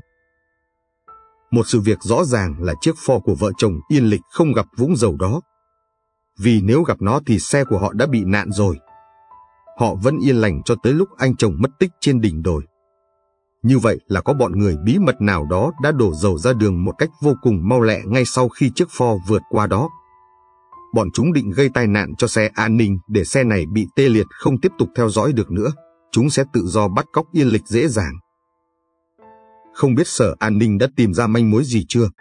Một sự việc rõ ràng là chiếc Ford của vợ chồng Yên Lịch không gặp vũng dầu đó. Vì nếu gặp nó thì xe của họ đã bị nạn rồi. Họ vẫn yên lành cho tới lúc anh chồng mất tích trên đỉnh đồi. Như vậy là có bọn người bí mật nào đó đã đổ dầu ra đường một cách vô cùng mau lẹ ngay sau khi chiếc Ford vượt qua đó. Bọn chúng định gây tai nạn cho xe an ninh để xe này bị tê liệt không tiếp tục theo dõi được nữa. Chúng sẽ tự do bắt cóc Yên Lịch dễ dàng. Không biết Sở An ninh đã tìm ra manh mối gì chưa?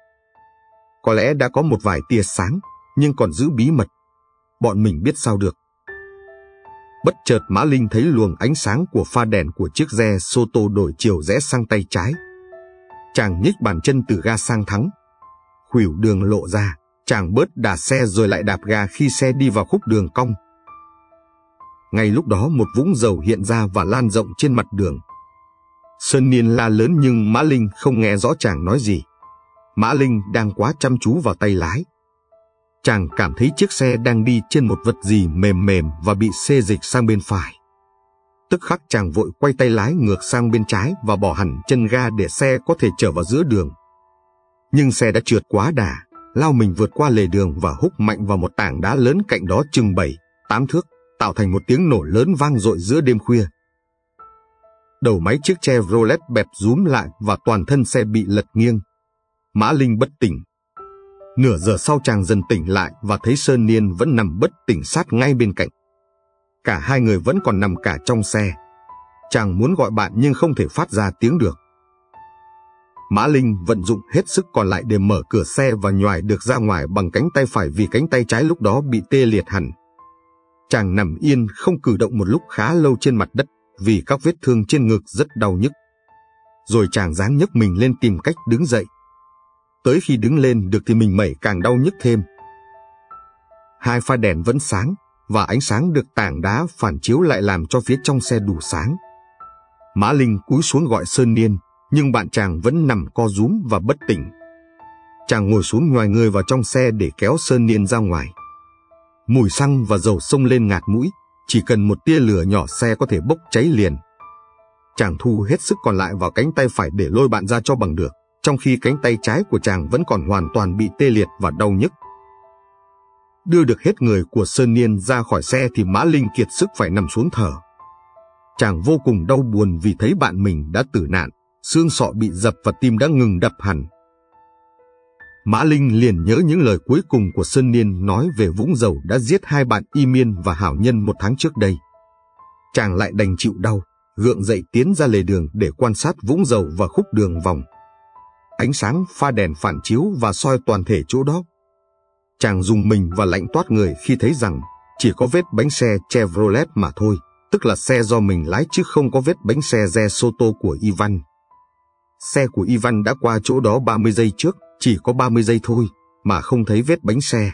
Có lẽ đã có một vài tia sáng, nhưng còn giữ bí mật. Bọn mình biết sao được. Bất chợt Mã Linh thấy luồng ánh sáng của pha đèn của chiếc xe Soto đổi chiều rẽ sang tay trái. Chàng nhích bàn chân từ ga sang thắng. Khuỷu đường lộ ra, chàng bớt đà xe rồi lại đạp ga khi xe đi vào khúc đường cong. Ngay lúc đó một vũng dầu hiện ra và lan rộng trên mặt đường. Sơn Niên la lớn nhưng Mã Linh không nghe rõ chàng nói gì. Mã Linh đang quá chăm chú vào tay lái. Chàng cảm thấy chiếc xe đang đi trên một vật gì mềm mềm và bị xê dịch sang bên phải. Tức khắc chàng vội quay tay lái ngược sang bên trái và bỏ hẳn chân ga để xe có thể chở vào giữa đường. Nhưng xe đã trượt quá đà, lao mình vượt qua lề đường và húc mạnh vào một tảng đá lớn cạnh đó chừng 7-8 thước, tạo thành một tiếng nổ lớn vang dội giữa đêm khuya. Đầu máy chiếc Chevrolet bẹp rúm lại và toàn thân xe bị lật nghiêng. Mã Linh bất tỉnh. Nửa giờ sau chàng dần tỉnh lại và thấy Sơn Niên vẫn nằm bất tỉnh sát ngay bên cạnh. Cả 2 người vẫn còn nằm cả trong xe. Chàng muốn gọi bạn nhưng không thể phát ra tiếng được. Mã Linh vận dụng hết sức còn lại để mở cửa xe và nhoài được ra ngoài bằng cánh tay phải vì cánh tay trái lúc đó bị tê liệt hẳn. Chàng nằm yên không cử động một lúc khá lâu trên mặt đất vì các vết thương trên ngực rất đau nhức. Rồi chàng ráng nhấc mình lên tìm cách đứng dậy. Tới khi đứng lên được thì mình mẩy càng đau nhức thêm. Hai pha đèn vẫn sáng, và ánh sáng được tảng đá phản chiếu lại làm cho phía trong xe đủ sáng. Mã Linh cúi xuống gọi Sơn Niên, nhưng bạn chàng vẫn nằm co rúm và bất tỉnh. Chàng ngồi xuống nhoài người vào trong xe để kéo Sơn Niên ra ngoài. Mùi xăng và dầu xông lên ngạt mũi, chỉ cần một tia lửa nhỏ xe có thể bốc cháy liền. Chàng thu hết sức còn lại vào cánh tay phải để lôi bạn ra cho bằng được, trong khi cánh tay trái của chàng vẫn còn hoàn toàn bị tê liệt và đau nhức. Đưa được hết người của Sơn Niên ra khỏi xe thì Mã Linh kiệt sức phải nằm xuống thở. Chàng vô cùng đau buồn vì thấy bạn mình đã tử nạn, xương sọ bị dập và tim đã ngừng đập hẳn. Mã Linh liền nhớ những lời cuối cùng của Sơn Niên nói về vũng dầu đã giết hai bạn Y Miên và Hảo Nhân một tháng trước đây. Chàng lại đành chịu đau, gượng dậy tiến ra lề đường để quan sát vũng dầu và khúc đường vòng. Ánh sáng pha đèn phản chiếu và soi toàn thể chỗ đó. Chàng rùng mình và lạnh toát người khi thấy rằng chỉ có vết bánh xe Chevrolet mà thôi, tức là xe do mình lái chứ không có vết bánh xe Soto của Ivan. Xe của Ivan đã qua chỗ đó 30 giây trước, chỉ có 30 giây thôi, mà không thấy vết bánh xe.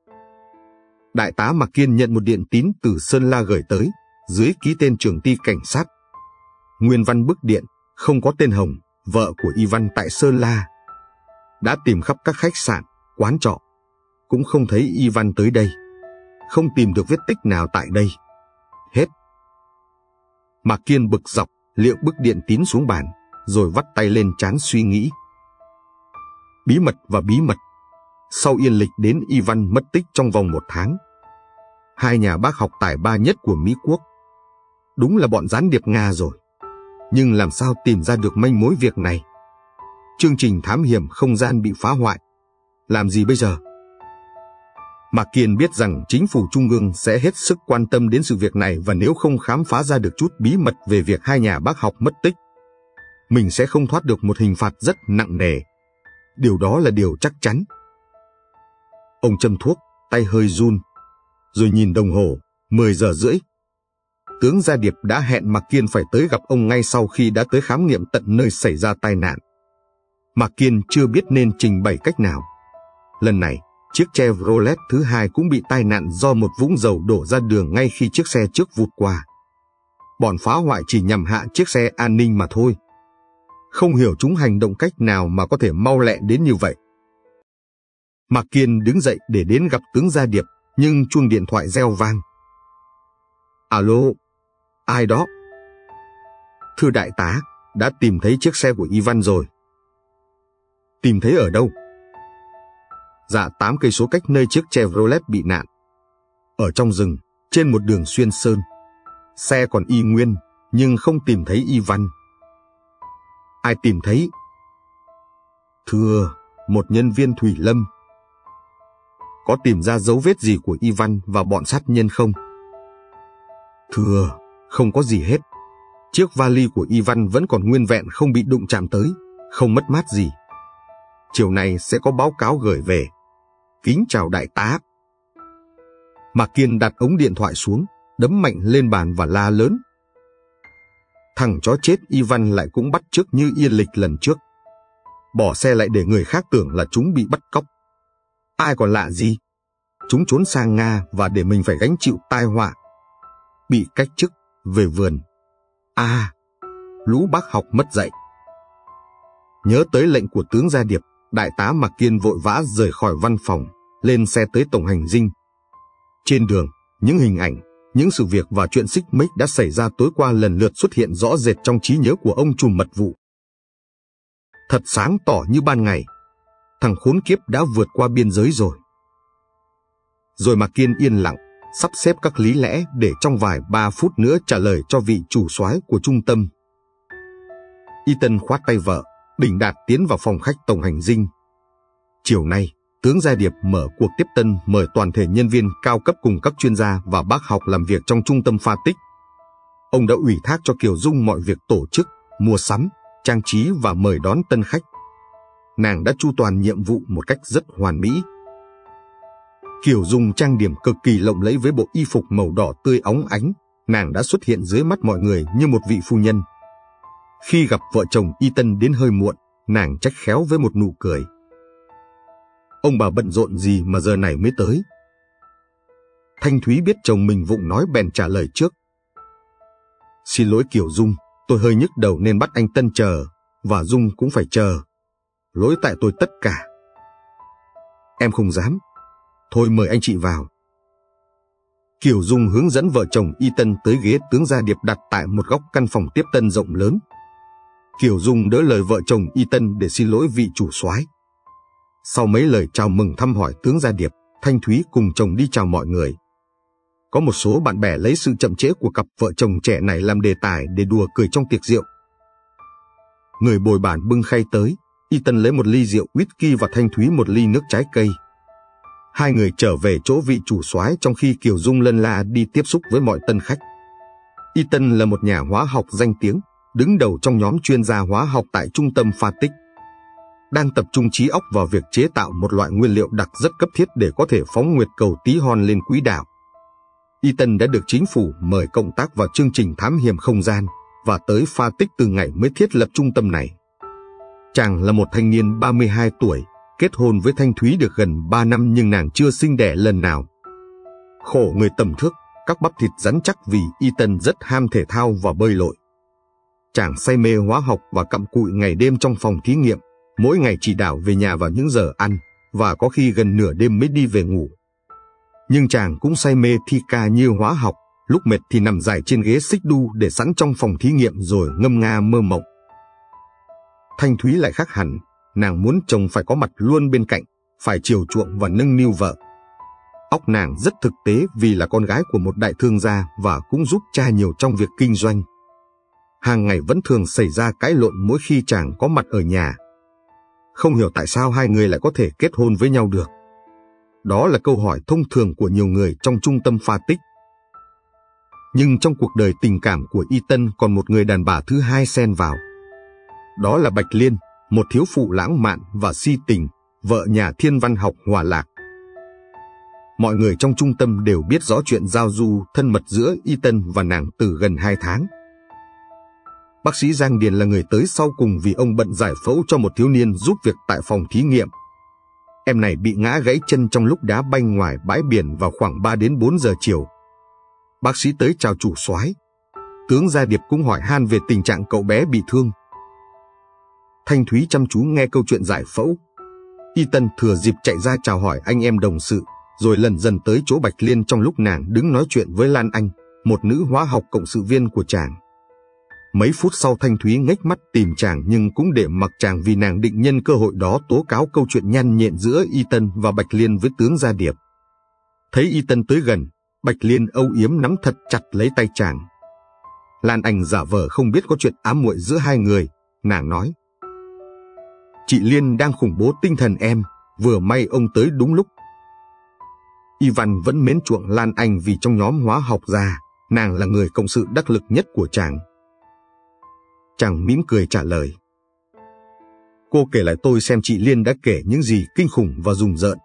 Đại tá Mạc Kiên nhận một điện tín từ Sơn La gửi tới, dưới ký tên trưởng ty cảnh sát. Nguyên văn bức điện, không có tên Hồng, vợ của Ivan tại Sơn La. Đã tìm khắp các khách sạn, quán trọ, cũng không thấy Ivan tới đây. Không tìm được vết tích nào tại đây. Hết. Mạc Kiên bực dọc, liệng bức điện tín xuống bàn, rồi vắt tay lên trán suy nghĩ. Bí mật và bí mật. Sau Yên Lịch đến Ivan mất tích trong vòng 1 tháng. Hai nhà bác học tài ba nhất của Mỹ Quốc. Đúng là bọn gián điệp Nga rồi. Nhưng làm sao tìm ra được manh mối việc này? Chương trình thám hiểm không gian bị phá hoại. Làm gì bây giờ? Mạc Kiên biết rằng chính phủ Trung ương sẽ hết sức quan tâm đến sự việc này, và nếu không khám phá ra được chút bí mật về việc hai nhà bác học mất tích, mình sẽ không thoát được một hình phạt rất nặng nề. Điều đó là điều chắc chắn. Ông châm thuốc, tay hơi run, rồi nhìn đồng hồ, 10 giờ rưỡi. Tướng Gia Điệp đã hẹn Mạc Kiên phải tới gặp ông ngay sau khi đã tới khám nghiệm tận nơi xảy ra tai nạn. Mạc Kiên chưa biết nên trình bày cách nào. Lần này, chiếc Chevrolet thứ hai cũng bị tai nạn do một vũng dầu đổ ra đường ngay khi chiếc xe trước vụt qua. Bọn phá hoại chỉ nhằm hạ chiếc xe an ninh mà thôi. Không hiểu chúng hành động cách nào mà có thể mau lẹ đến như vậy. Mạc Kiên đứng dậy để đến gặp tướng Gia Điệp, nhưng chuông điện thoại reo vang. Alo, ai đó? Thưa đại tá, đã tìm thấy chiếc xe của Ivan rồi. Tìm thấy ở đâu? Dạ 8 cây số cách nơi chiếc Chevrolet bị nạn. Ở trong rừng, trên một đường xuyên sơn. Xe còn y nguyên, nhưng không tìm thấy Ivan. Ai tìm thấy? Thưa, một nhân viên thủy lâm. Có tìm ra dấu vết gì của Ivan và bọn sát nhân không? Thưa, không có gì hết. Chiếc vali của Ivan vẫn còn nguyên vẹn, không bị đụng chạm tới, không mất mát gì. Chiều nay sẽ có báo cáo gửi về. Kính chào đại tá. Mạc Kiên đặt ống điện thoại xuống, đấm mạnh lên bàn và la lớn. Thằng chó chết Ivan lại cũng bắt chước như Yên Lịch lần trước. Bỏ xe lại để người khác tưởng là chúng bị bắt cóc. Ai còn lạ gì? Chúng trốn sang Nga và để mình phải gánh chịu tai họa. Bị cách chức, về vườn. Lũ bác học mất dạy. Nhớ tới lệnh của tướng Gia Điệp, đại tá Mạc Kiên vội vã rời khỏi văn phòng, lên xe tới tổng hành dinh. Trên đường, những hình ảnh, những sự việc và chuyện xích mích đã xảy ra tối qua lần lượt xuất hiện rõ rệt trong trí nhớ của ông trùm mật vụ. Thật sáng tỏ như ban ngày. Thằng khốn kiếp đã vượt qua biên giới rồi. Rồi Mạc Kiên yên lặng, sắp xếp các lý lẽ để trong vài 3 phút nữa trả lời cho vị chủ soái của trung tâm. Ethan khoát tay vợ, đỉnh đạt tiến vào phòng khách tổng hành dinh. Chiều nay, tướng Gia Điệp mở cuộc tiếp tân mời toàn thể nhân viên cao cấp cùng các chuyên gia và bác học làm việc trong trung tâm pha tích. Ông đã ủy thác cho Kiều Dung mọi việc tổ chức, mua sắm, trang trí và mời đón tân khách. Nàng đã chu toàn nhiệm vụ một cách rất hoàn mỹ. Kiều Dung trang điểm cực kỳ lộng lẫy với bộ y phục màu đỏ tươi óng ánh, nàng đã xuất hiện dưới mắt mọi người như một vị phu nhân. Khi gặp vợ chồng Ethan đến hơi muộn, nàng trách khéo với một nụ cười. Ông bà bận rộn gì mà giờ này mới tới? Thanh Thúy biết chồng mình vụng nói bèn trả lời trước. Xin lỗi Kiều Dung, tôi hơi nhức đầu nên bắt anh Tân chờ, và Dung cũng phải chờ. Lỗi tại tôi tất cả. Em không dám. Thôi mời anh chị vào. Kiều Dung hướng dẫn vợ chồng Y Tân tới ghế tướng gia điệp đặt tại một góc căn phòng tiếp tân rộng lớn. Kiều Dung đỡ lời vợ chồng Y Tân để xin lỗi vị chủ soái. Sau mấy lời chào mừng thăm hỏi tướng gia điệp, Thanh Thúy cùng chồng đi chào mọi người. Có một số bạn bè lấy sự chậm trễ của cặp vợ chồng trẻ này làm đề tài để đùa cười trong tiệc rượu. Người bồi bàn bưng khay tới, Y Tân lấy một ly rượu whisky và Thanh Thúy một ly nước trái cây. Hai người trở về chỗ vị chủ soái trong khi Kiều Dung lân la đi tiếp xúc với mọi tân khách. Y Tân là một nhà hóa học danh tiếng, đứng đầu trong nhóm chuyên gia hóa học tại trung tâm pha tích. Đang tập trung trí óc vào việc chế tạo một loại nguyên liệu đặc rất cấp thiết để có thể phóng nguyệt cầu tí hon lên quỹ đạo. Y Tân đã được chính phủ mời cộng tác vào chương trình thám hiểm không gian và tới pha tích từ ngày mới thiết lập trung tâm này. Chàng là một thanh niên 32 tuổi, kết hôn với Thanh Thúy được gần 3 năm nhưng nàng chưa sinh đẻ lần nào. Khổ người tầm thước, các bắp thịt rắn chắc vì Y Tân rất ham thể thao và bơi lội. Chàng say mê hóa học và cặm cụi ngày đêm trong phòng thí nghiệm, mỗi ngày chỉ đảo về nhà vào những giờ ăn, và có khi gần nửa đêm mới đi về ngủ. Nhưng chàng cũng say mê thi ca như hóa học, lúc mệt thì nằm dài trên ghế xích đu để sẵn trong phòng thí nghiệm rồi ngâm nga mơ mộng. Thanh Thúy lại khác hẳn, nàng muốn chồng phải có mặt luôn bên cạnh, phải chiều chuộng và nâng niu vợ. Óc nàng rất thực tế vì là con gái của một đại thương gia và cũng giúp cha nhiều trong việc kinh doanh. Hàng ngày vẫn thường xảy ra cãi lộn mỗi khi chàng có mặt ở nhà. Không hiểu tại sao hai người lại có thể kết hôn với nhau được. Đó là câu hỏi thông thường của nhiều người trong trung tâm pha tích. Nhưng trong cuộc đời tình cảm của Y Tân còn một người đàn bà thứ hai xen vào. Đó là Bạch Liên, một thiếu phụ lãng mạn và si tình, vợ nhà thiên văn học Hòa Lạc. Mọi người trong trung tâm đều biết rõ chuyện giao du thân mật giữa Y Tân và nàng từ gần 2 tháng. Bác sĩ Giang Điền là người tới sau cùng vì ông bận giải phẫu cho một thiếu niên giúp việc tại phòng thí nghiệm. Em này bị ngã gãy chân trong lúc đá banh ngoài bãi biển vào khoảng 3 đến 4 giờ chiều. Bác sĩ tới chào chủ soái. Tướng gia điệp cũng hỏi han về tình trạng cậu bé bị thương. Thanh Thúy chăm chú nghe câu chuyện giải phẫu. Y Tân thừa dịp chạy ra chào hỏi anh em đồng sự, rồi lần dần tới chỗ Bạch Liên trong lúc nàng đứng nói chuyện với Lan Anh, một nữ hóa học cộng sự viên của chàng. Mấy phút sau Thanh Thúy ngếch mắt tìm chàng nhưng cũng để mặc chàng vì nàng định nhân cơ hội đó tố cáo câu chuyện nhăn nhện giữa Y Tân và Bạch Liên với tướng gia điệp. Thấy Y Tân tới gần, Bạch Liên âu yếm nắm thật chặt lấy tay chàng. Lan Anh giả vờ không biết có chuyện ám muội giữa hai người, nàng nói: Chị Liên đang khủng bố tinh thần em, vừa may ông tới đúng lúc. Y Văn vẫn mến chuộng Lan Anh vì trong nhóm hóa học gia, nàng là người cộng sự đắc lực nhất của chàng. Chàng mỉm cười trả lời: Cô kể lại tôi xem chị Liên đã kể những gì kinh khủng và rùng rợn.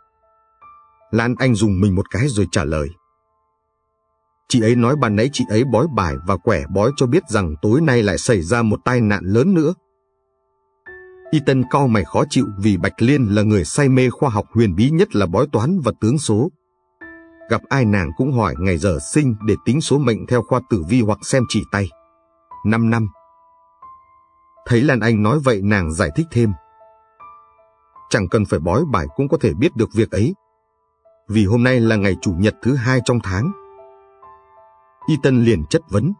Lan Anh rùng mình một cái rồi trả lời: Chị ấy nói ban nãy chị ấy bói bài và quẻ bói cho biết rằng tối nay lại xảy ra một tai nạn lớn nữa. Y Tân cau mày khó chịu vì Bạch Liên là người say mê khoa học huyền bí nhất là bói toán và tướng số. Gặp ai nàng cũng hỏi ngày giờ sinh để tính số mệnh theo khoa tử vi hoặc xem chỉ tay. 5 năm. Thấy Lan Anh nói vậy nàng giải thích thêm: Chẳng cần phải bói bài cũng có thể biết được việc ấy, vì hôm nay là ngày chủ nhật thứ 2 trong tháng. Y Tân liền chất vấn: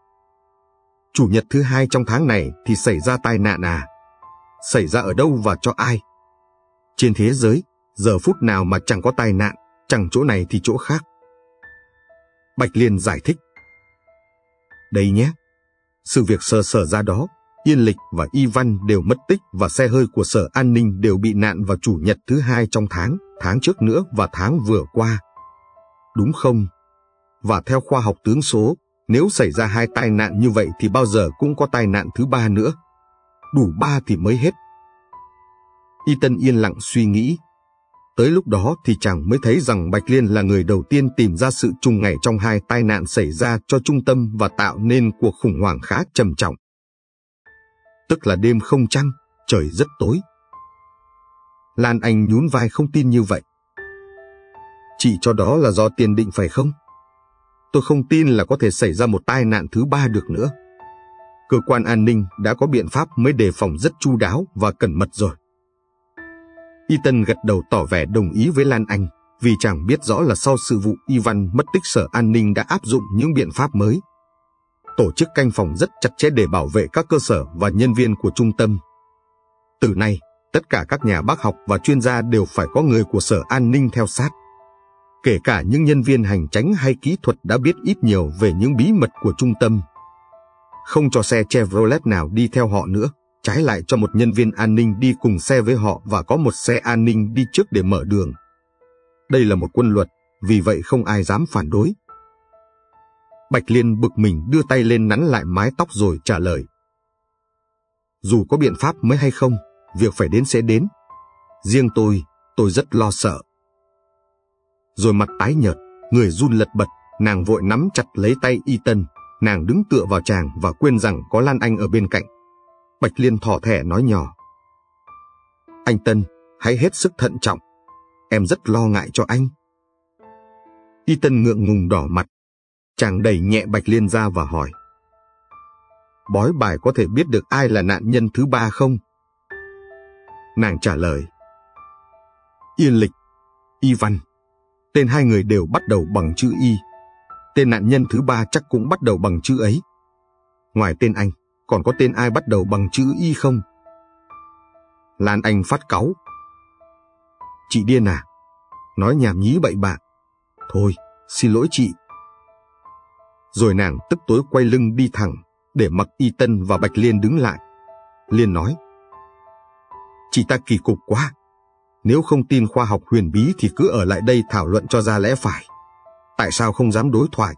Chủ nhật thứ 2 trong tháng này thì xảy ra tai nạn à? Xảy ra ở đâu và cho ai? Trên thế giới, giờ phút nào mà chẳng có tai nạn, chẳng chỗ này thì chỗ khác. Bạch Liên giải thích: Đây nhé, sự việc sờ ra đó, Yên Lịch và Y Văn đều mất tích và xe hơi của Sở An ninh đều bị nạn vào chủ nhật thứ 2 trong tháng trước nữa và tháng vừa qua. Đúng không? Và theo khoa học tướng số, nếu xảy ra 2 tai nạn như vậy thì bao giờ cũng có tai nạn thứ 3 nữa. Đủ 3 thì mới hết. Y Tân yên lặng suy nghĩ. Tới lúc đó thì chàng mới thấy rằng Bạch Liên là người đầu tiên tìm ra sự trùng ngày trong 2 tai nạn xảy ra cho trung tâm và tạo nên cuộc khủng hoảng khá trầm trọng. Tức là đêm không trăng, trời rất tối. Lan Anh nhún vai không tin như vậy. Chị cho đó là do tiền định phải không? Tôi không tin là có thể xảy ra một tai nạn thứ ba được nữa. Cơ quan an ninh đã có biện pháp mới đề phòng rất chu đáo và cẩn mật rồi. Ethan gật đầu tỏ vẻ đồng ý với Lan Anh, vì chàng biết rõ là sau sự vụ Ivan mất tích, Sở An ninh đã áp dụng những biện pháp mới. Tổ chức canh phòng rất chặt chẽ để bảo vệ các cơ sở và nhân viên của trung tâm. Từ nay, tất cả các nhà bác học và chuyên gia đều phải có người của Sở An ninh theo sát. Kể cả những nhân viên hành chánh hay kỹ thuật đã biết ít nhiều về những bí mật của trung tâm. Không cho xe Chevrolet nào đi theo họ nữa, trái lại cho một nhân viên an ninh đi cùng xe với họ và có một xe an ninh đi trước để mở đường. Đây là một quân luật, vì vậy không ai dám phản đối. Bạch Liên bực mình đưa tay lên nắn lại mái tóc rồi trả lời. Dù có biện pháp mới hay không, việc phải đến sẽ đến. Riêng tôi rất lo sợ. Rồi mặt tái nhợt, người run lật bật, nàng vội nắm chặt lấy tay Ethan, nàng đứng tựa vào chàng và quên rằng có Lan Anh ở bên cạnh. Bạch Liên thỏ thẻ nói nhỏ. Anh Tân, hãy hết sức thận trọng. Em rất lo ngại cho anh. Ethan ngượng ngùng đỏ mặt. Chàng đẩy nhẹ Bạch Liên ra và hỏi. Bói bài có thể biết được ai là nạn nhân thứ ba không? Nàng trả lời. Yên Lịch, Ivan. Tên hai người đều bắt đầu bằng chữ Y. Tên nạn nhân thứ ba chắc cũng bắt đầu bằng chữ ấy. Ngoài tên anh, còn có tên ai bắt đầu bằng chữ Y không? Lan Anh phát cáu. Chị điên à? Nói nhảm nhí bậy bạ. Thôi, xin lỗi chị. Rồi nàng tức tối quay lưng đi thẳng, để mặc Ethan và Bạch Liên đứng lại. Liên nói. Chị ta kỳ cục quá. Nếu không tin khoa học huyền bí thì cứ ở lại đây thảo luận cho ra lẽ phải. Tại sao không dám đối thoại?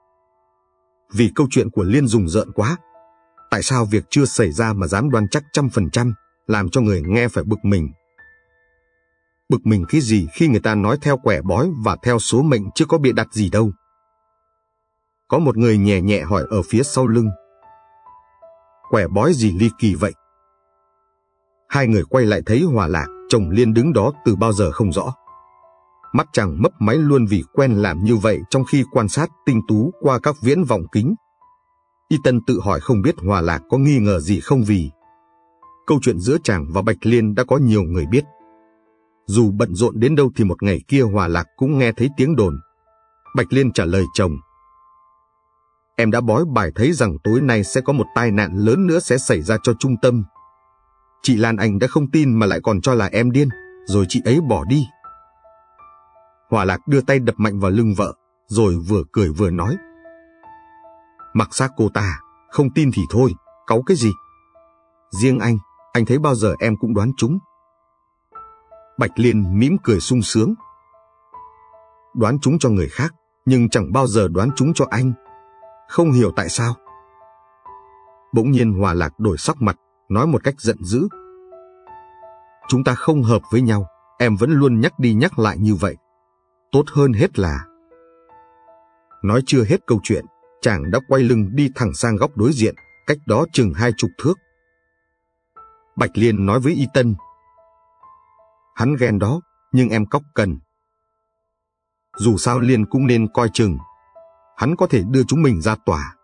Vì câu chuyện của Liên rùng rợn quá. Tại sao việc chưa xảy ra mà dám đoan chắc 100%, làm cho người nghe phải bực mình. Bực mình cái gì khi người ta nói theo quẻ bói và theo số mệnh chứ có bịa đặt gì đâu. Có một người nhẹ nhẹ hỏi ở phía sau lưng. Quẻ bói gì ly kỳ vậy? Hai người quay lại thấy Hòa Lạc, chồng Liên đứng đó từ bao giờ không rõ. Mắt chàng mấp máy luôn vì quen làm như vậy trong khi quan sát tinh tú qua các viễn vọng kính. Ethan tự hỏi không biết Hòa Lạc có nghi ngờ gì không, vì câu chuyện giữa chàng và Bạch Liên đã có nhiều người biết. Dù bận rộn đến đâu thì một ngày kia Hòa Lạc cũng nghe thấy tiếng đồn. Bạch Liên trả lời chồng. Em đã bói bài thấy rằng tối nay sẽ có một tai nạn lớn nữa sẽ xảy ra cho trung tâm. Chị Lan Anh đã không tin mà lại còn cho là em điên, rồi chị ấy bỏ đi. Hòa Lạc đưa tay đập mạnh vào lưng vợ, rồi vừa cười vừa nói. Mặc xác cô ta, không tin thì thôi, cáu cái gì. Riêng anh thấy bao giờ em cũng đoán trúng. Bạch Liên mỉm cười sung sướng. Đoán trúng cho người khác, nhưng chẳng bao giờ đoán trúng cho anh. Không hiểu tại sao. Bỗng nhiên Hòa Lạc đổi sắc mặt, nói một cách giận dữ. Chúng ta không hợp với nhau, em vẫn luôn nhắc đi nhắc lại như vậy. Tốt hơn hết là... Nói chưa hết câu chuyện, chàng đã quay lưng đi thẳng sang góc đối diện, cách đó chừng 20 thước. Bạch Liên nói với Ethan. Hắn ghen đó, nhưng em cóc cần. Dù sao Liên cũng nên coi chừng. Hắn có thể đưa chúng mình ra tòa.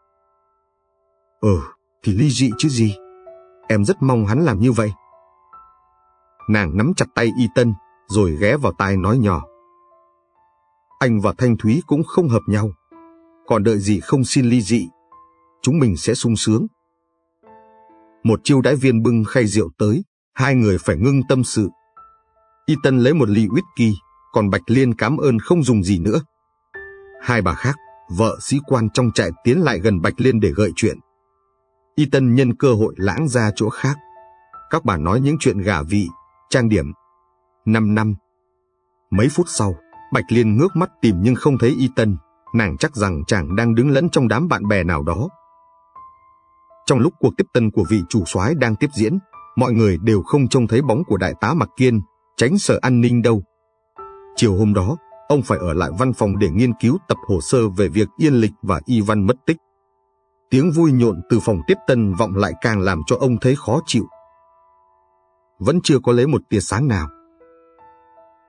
Thì ly dị chứ gì. Em rất mong hắn làm như vậy. Nàng nắm chặt tay Ethan, rồi ghé vào tai nói nhỏ. Anh và Thanh Thúy cũng không hợp nhau. Còn đợi gì không xin ly dị. Chúng mình sẽ sung sướng. Một chiêu đãi viên bưng khay rượu tới, hai người phải ngưng tâm sự. Ethan lấy một ly whisky, còn Bạch Liên cảm ơn không dùng gì nữa. Hai bà khác, vợ sĩ quan trong trại tiến lại gần Bạch Liên để gợi chuyện. Ethan nhân cơ hội lãng ra chỗ khác. Các bà nói những chuyện gả vị, trang điểm. 5 năm. Mấy phút sau, Bạch Liên ngước mắt tìm nhưng không thấy Ethan. Nàng chắc rằng chàng đang đứng lẫn trong đám bạn bè nào đó. Trong lúc cuộc tiếp tân của vị chủ soái đang tiếp diễn, mọi người đều không trông thấy bóng của đại tá Mạc Kiên, Chánh Sở An ninh đâu. Chiều hôm đó, ông phải ở lại văn phòng để nghiên cứu tập hồ sơ về việc Yên Lịch và Ivan mất tích. Tiếng vui nhộn từ phòng tiếp tân vọng lại càng làm cho ông thấy khó chịu. Vẫn chưa có lấy một tia sáng nào,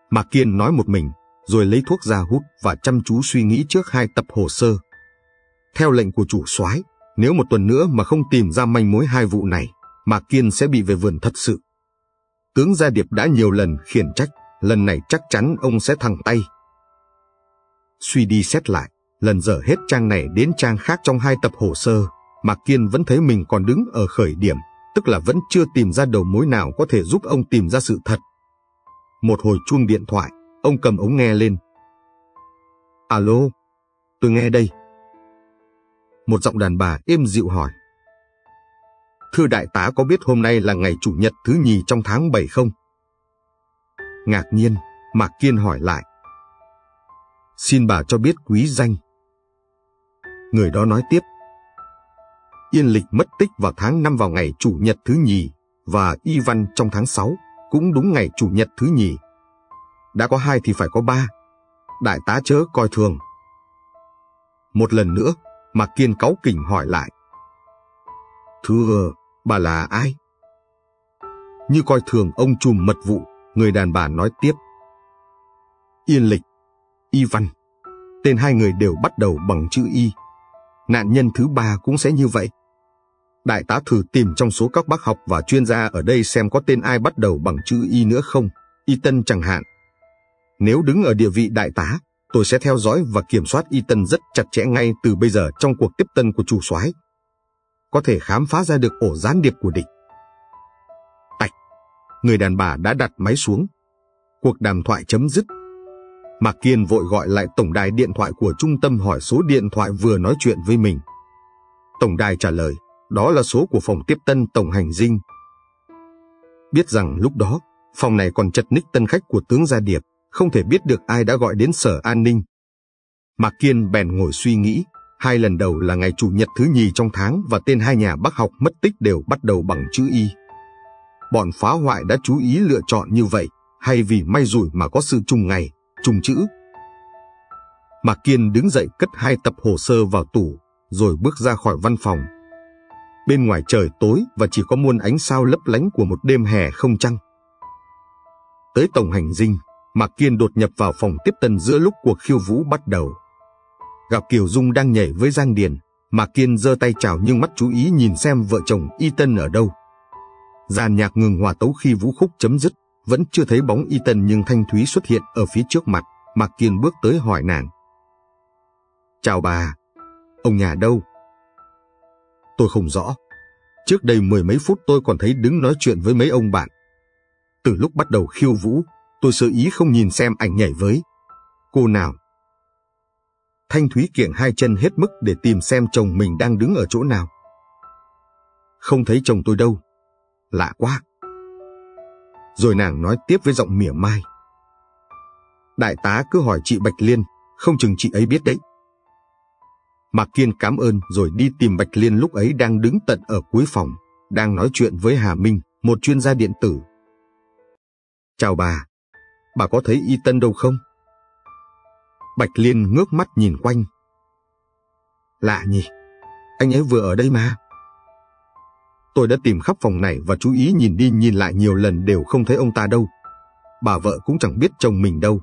Mạc Kiên nói một mình, rồi lấy thuốc ra hút và chăm chú suy nghĩ trước 2 tập hồ sơ. Theo lệnh của chủ soái, nếu 1 tuần nữa mà không tìm ra manh mối 2 vụ này, Mạc Kiên sẽ bị về vườn thật sự. Tướng Gia Điệp đã nhiều lần khiển trách, lần này chắc chắn ông sẽ thẳng tay. Suy đi xét lại, lần dở hết trang này đến trang khác trong 2 tập hồ sơ, Mạc Kiên vẫn thấy mình còn đứng ở khởi điểm, tức là vẫn chưa tìm ra đầu mối nào có thể giúp ông tìm ra sự thật. Một hồi chuông điện thoại, ông cầm ống nghe lên. Alo, tôi nghe đây. Một giọng đàn bà êm dịu hỏi. Thưa đại tá, có biết hôm nay là ngày chủ nhật thứ nhì trong tháng 7 không? Ngạc nhiên, Mạc Kiên hỏi lại. Xin bà cho biết quý danh. Người đó nói tiếp. Yên Lịch mất tích vào tháng 5 vào ngày chủ nhật thứ nhì, và Y Văn trong tháng 6, cũng đúng ngày chủ nhật thứ nhì. Đã có 2 thì phải có 3. Đại tá chớ coi thường. Một lần nữa, Mạc Kiên cáu kỉnh hỏi lại. Thưa, bà là ai? Như coi thường ông trùm mật vụ, người đàn bà nói tiếp. Yên Lịch, Y Văn. Tên 2 người đều bắt đầu bằng chữ Y. Nạn nhân thứ 3 cũng sẽ như vậy. Đại tá thử tìm trong số các bác học và chuyên gia ở đây xem có tên ai bắt đầu bằng chữ Y nữa không, Y Tân chẳng hạn. Nếu đứng ở địa vị đại tá, tôi sẽ theo dõi và kiểm soát Y Tân rất chặt chẽ ngay từ bây giờ trong cuộc tiếp tân của chủ soái. Có thể khám phá ra được ổ gián điệp của địch. Tạch, người đàn bà đã đặt máy xuống. Cuộc đàm thoại chấm dứt. Mạc Kiên vội gọi lại tổng đài điện thoại của trung tâm hỏi số điện thoại vừa nói chuyện với mình. Tổng đài trả lời, đó là số của phòng tiếp tân tổng hành dinh. Biết rằng lúc đó, phòng này còn chật ních tân khách của tướng Gia Điệp, không thể biết được ai đã gọi đến sở an ninh. Mạc Kiên bèn ngồi suy nghĩ, 2 lần đầu là ngày chủ nhật thứ nhì trong tháng và tên 2 nhà bác học mất tích đều bắt đầu bằng chữ Y. Bọn phá hoại đã chú ý lựa chọn như vậy, hay vì may rủi mà có sự trùng ngày, trùng chữ? Mạc Kiên đứng dậy cất 2 tập hồ sơ vào tủ, rồi bước ra khỏi văn phòng. Bên ngoài trời tối và chỉ có muôn ánh sao lấp lánh của một đêm hè không trăng. Tới tổng hành dinh, Mạc Kiên đột nhập vào phòng tiếp tân giữa lúc cuộc khiêu vũ bắt đầu. Gặp Kiều Dung đang nhảy với Giang Điền, Mạc Kiên giơ tay chào nhưng mắt chú ý nhìn xem vợ chồng Y Tân ở đâu. Dàn nhạc ngừng hòa tấu khi vũ khúc chấm dứt, vẫn chưa thấy bóng Y Tân nhưng Thanh Thúy xuất hiện ở phía trước mặt. Mạc Kiên bước tới hỏi nàng. Chào bà, ông nhà đâu? Tôi không rõ. Trước đây 10 mấy phút tôi còn thấy đứng nói chuyện với mấy ông bạn. Từ lúc bắt đầu khiêu vũ, tôi sơ ý không nhìn xem ảnh nhảy với cô nào. Thanh Thúy kiểng 2 chân hết mức để tìm xem chồng mình đang đứng ở chỗ nào. Không thấy chồng tôi đâu. Lạ quá. Rồi nàng nói tiếp với giọng mỉa mai. Đại tá cứ hỏi chị Bạch Liên, không chừng chị ấy biết đấy. Mạc Kiên cảm ơn rồi đi tìm Bạch Liên lúc ấy đang đứng tận ở cuối phòng, đang nói chuyện với Hà Minh, một chuyên gia điện tử. Chào bà có thấy Y Tân đâu không? Bạch Liên ngước mắt nhìn quanh. Lạ nhỉ, anh ấy vừa ở đây mà. Tôi đã tìm khắp phòng này và chú ý nhìn đi nhìn lại nhiều lần đều không thấy ông ta đâu. Bà vợ cũng chẳng biết chồng mình đâu.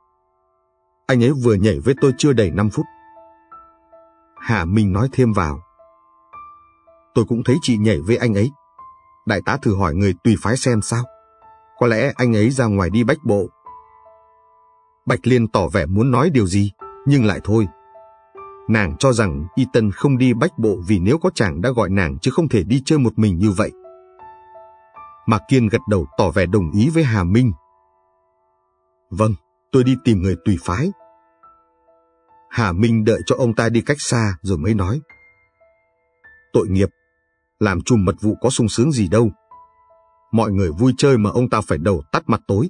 Anh ấy vừa nhảy với tôi chưa đầy 5 phút. Hà Minh nói thêm vào. Tôi cũng thấy chị nhảy với anh ấy. Đại tá thử hỏi người tùy phái xem sao. Có lẽ anh ấy ra ngoài đi bách bộ. Bạch Liên tỏ vẻ muốn nói điều gì, nhưng lại thôi. Nàng cho rằng Y Tân không đi bách bộ vì nếu có chàng đã gọi nàng chứ không thể đi chơi một mình như vậy. Mạc Kiên gật đầu tỏ vẻ đồng ý với Hà Minh. Vâng, tôi đi tìm người tùy phái. Hà Minh đợi cho ông ta đi cách xa rồi mới nói. Tội nghiệp, làm trùm mật vụ có sung sướng gì đâu. Mọi người vui chơi mà ông ta phải đầu tắt mặt tối.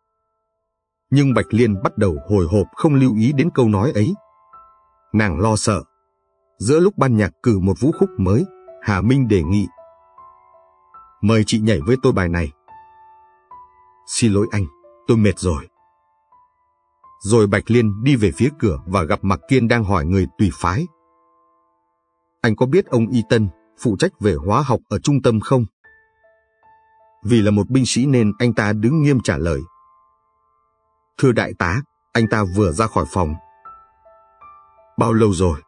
Nhưng Bạch Liên bắt đầu hồi hộp không lưu ý đến câu nói ấy. Nàng lo sợ. Giữa lúc ban nhạc cử một vũ khúc mới, Hà Minh đề nghị. Mời chị nhảy với tôi bài này. Xin lỗi anh, tôi mệt rồi. Rồi Bạch Liên đi về phía cửa và gặp Mạc Kiên đang hỏi người tùy phái. Anh có biết ông Y Tân, phụ trách về hóa học ở trung tâm không? Vì là một binh sĩ nên anh ta đứng nghiêm trả lời. Thưa đại tá, anh ta vừa ra khỏi phòng. Bao lâu rồi?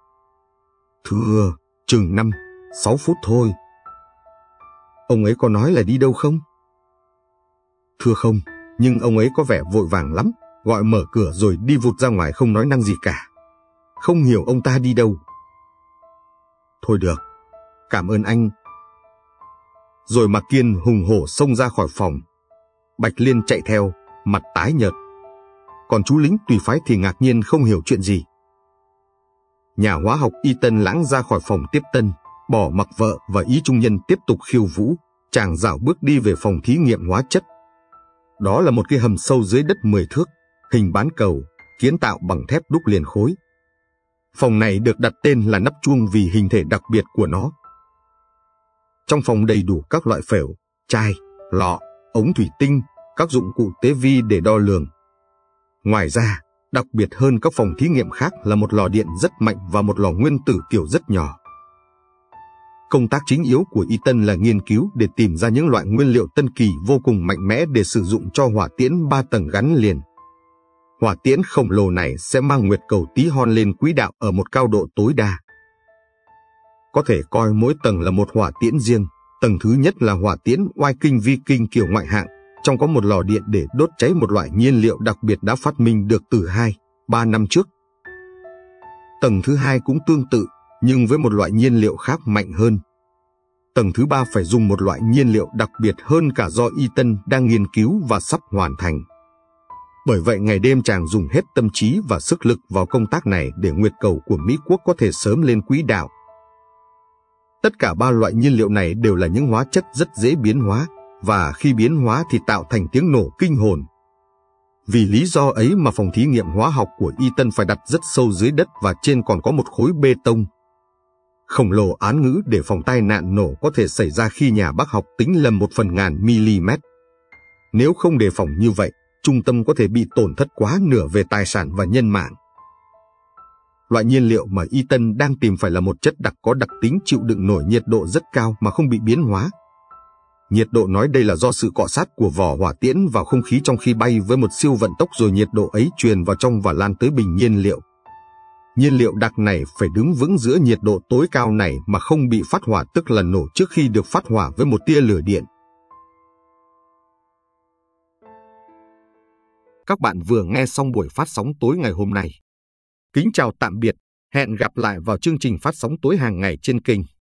Thưa, chừng 5-6 phút thôi. Ông ấy có nói là đi đâu không? Thưa không, nhưng ông ấy có vẻ vội vàng lắm, gọi mở cửa rồi đi vụt ra ngoài không nói năng gì cả. Không hiểu ông ta đi đâu. Thôi được, cảm ơn anh. Rồi Mạc Kiên hùng hổ xông ra khỏi phòng. Bạch Liên chạy theo, mặt tái nhợt. Còn chú lính tùy phái thì ngạc nhiên không hiểu chuyện gì. Nhà hóa học Y Tân Lãng ra khỏi phòng tiếp tân, bỏ mặc vợ và Ý Trung Nhân tiếp tục khiêu vũ, chàng dạo bước đi về phòng thí nghiệm hóa chất. Đó là một cái hầm sâu dưới đất 10 thước, hình bán cầu, kiến tạo bằng thép đúc liền khối. Phòng này được đặt tên là nắp chuông vì hình thể đặc biệt của nó. Trong phòng đầy đủ các loại phễu, chai, lọ, ống thủy tinh, các dụng cụ tế vi để đo lường. Ngoài ra, đặc biệt hơn các phòng thí nghiệm khác là một lò điện rất mạnh và một lò nguyên tử kiểu rất nhỏ. Công tác chính yếu của Y Tân là nghiên cứu để tìm ra những loại nguyên liệu tân kỳ vô cùng mạnh mẽ để sử dụng cho hỏa tiễn 3 tầng gắn liền. Hỏa tiễn khổng lồ này sẽ mang nguyệt cầu tí hon lên quỹ đạo ở một cao độ tối đa. Có thể coi mỗi tầng là một hỏa tiễn riêng. Tầng thứ nhất là hỏa tiễn oai kinh vi kinh kiểu ngoại hạng, trong có một lò điện để đốt cháy một loại nhiên liệu đặc biệt đã phát minh được từ 2-3 năm trước. Tầng thứ hai cũng tương tự, nhưng với một loại nhiên liệu khác mạnh hơn. Tầng thứ ba phải dùng một loại nhiên liệu đặc biệt hơn cả do Y Tân đang nghiên cứu và sắp hoàn thành. Bởi vậy ngày đêm chàng dùng hết tâm trí và sức lực vào công tác này để nguyệt cầu của Mỹ Quốc có thể sớm lên quỹ đạo. Tất cả 3 loại nhiên liệu này đều là những hóa chất rất dễ biến hóa, và khi biến hóa thì tạo thành tiếng nổ kinh hồn. Vì lý do ấy mà phòng thí nghiệm hóa học của Y Tân phải đặt rất sâu dưới đất và trên còn có một khối bê tông khổng lồ án ngữ để phòng tai nạn nổ có thể xảy ra khi nhà bác học tính lầm 1/1000 mm. Nếu không đề phòng như vậy, trung tâm có thể bị tổn thất quá nửa về tài sản và nhân mạng. Loại nhiên liệu mà Y Tân đang tìm phải là một chất có đặc tính chịu đựng nổi nhiệt độ rất cao mà không bị biến hóa. Nhiệt độ nói đây là do sự cọ sát của vỏ hỏa tiễn vào không khí trong khi bay với một siêu vận tốc, rồi nhiệt độ ấy truyền vào trong và lan tới bình nhiên liệu. Nhiên liệu đặc này phải đứng vững giữa nhiệt độ tối cao này mà không bị phát hỏa, tức là nổ trước khi được phát hỏa với một tia lửa điện. Các bạn vừa nghe xong buổi phát sóng tối ngày hôm nay. Kính chào tạm biệt, hẹn gặp lại vào chương trình phát sóng tối hàng ngày trên kênh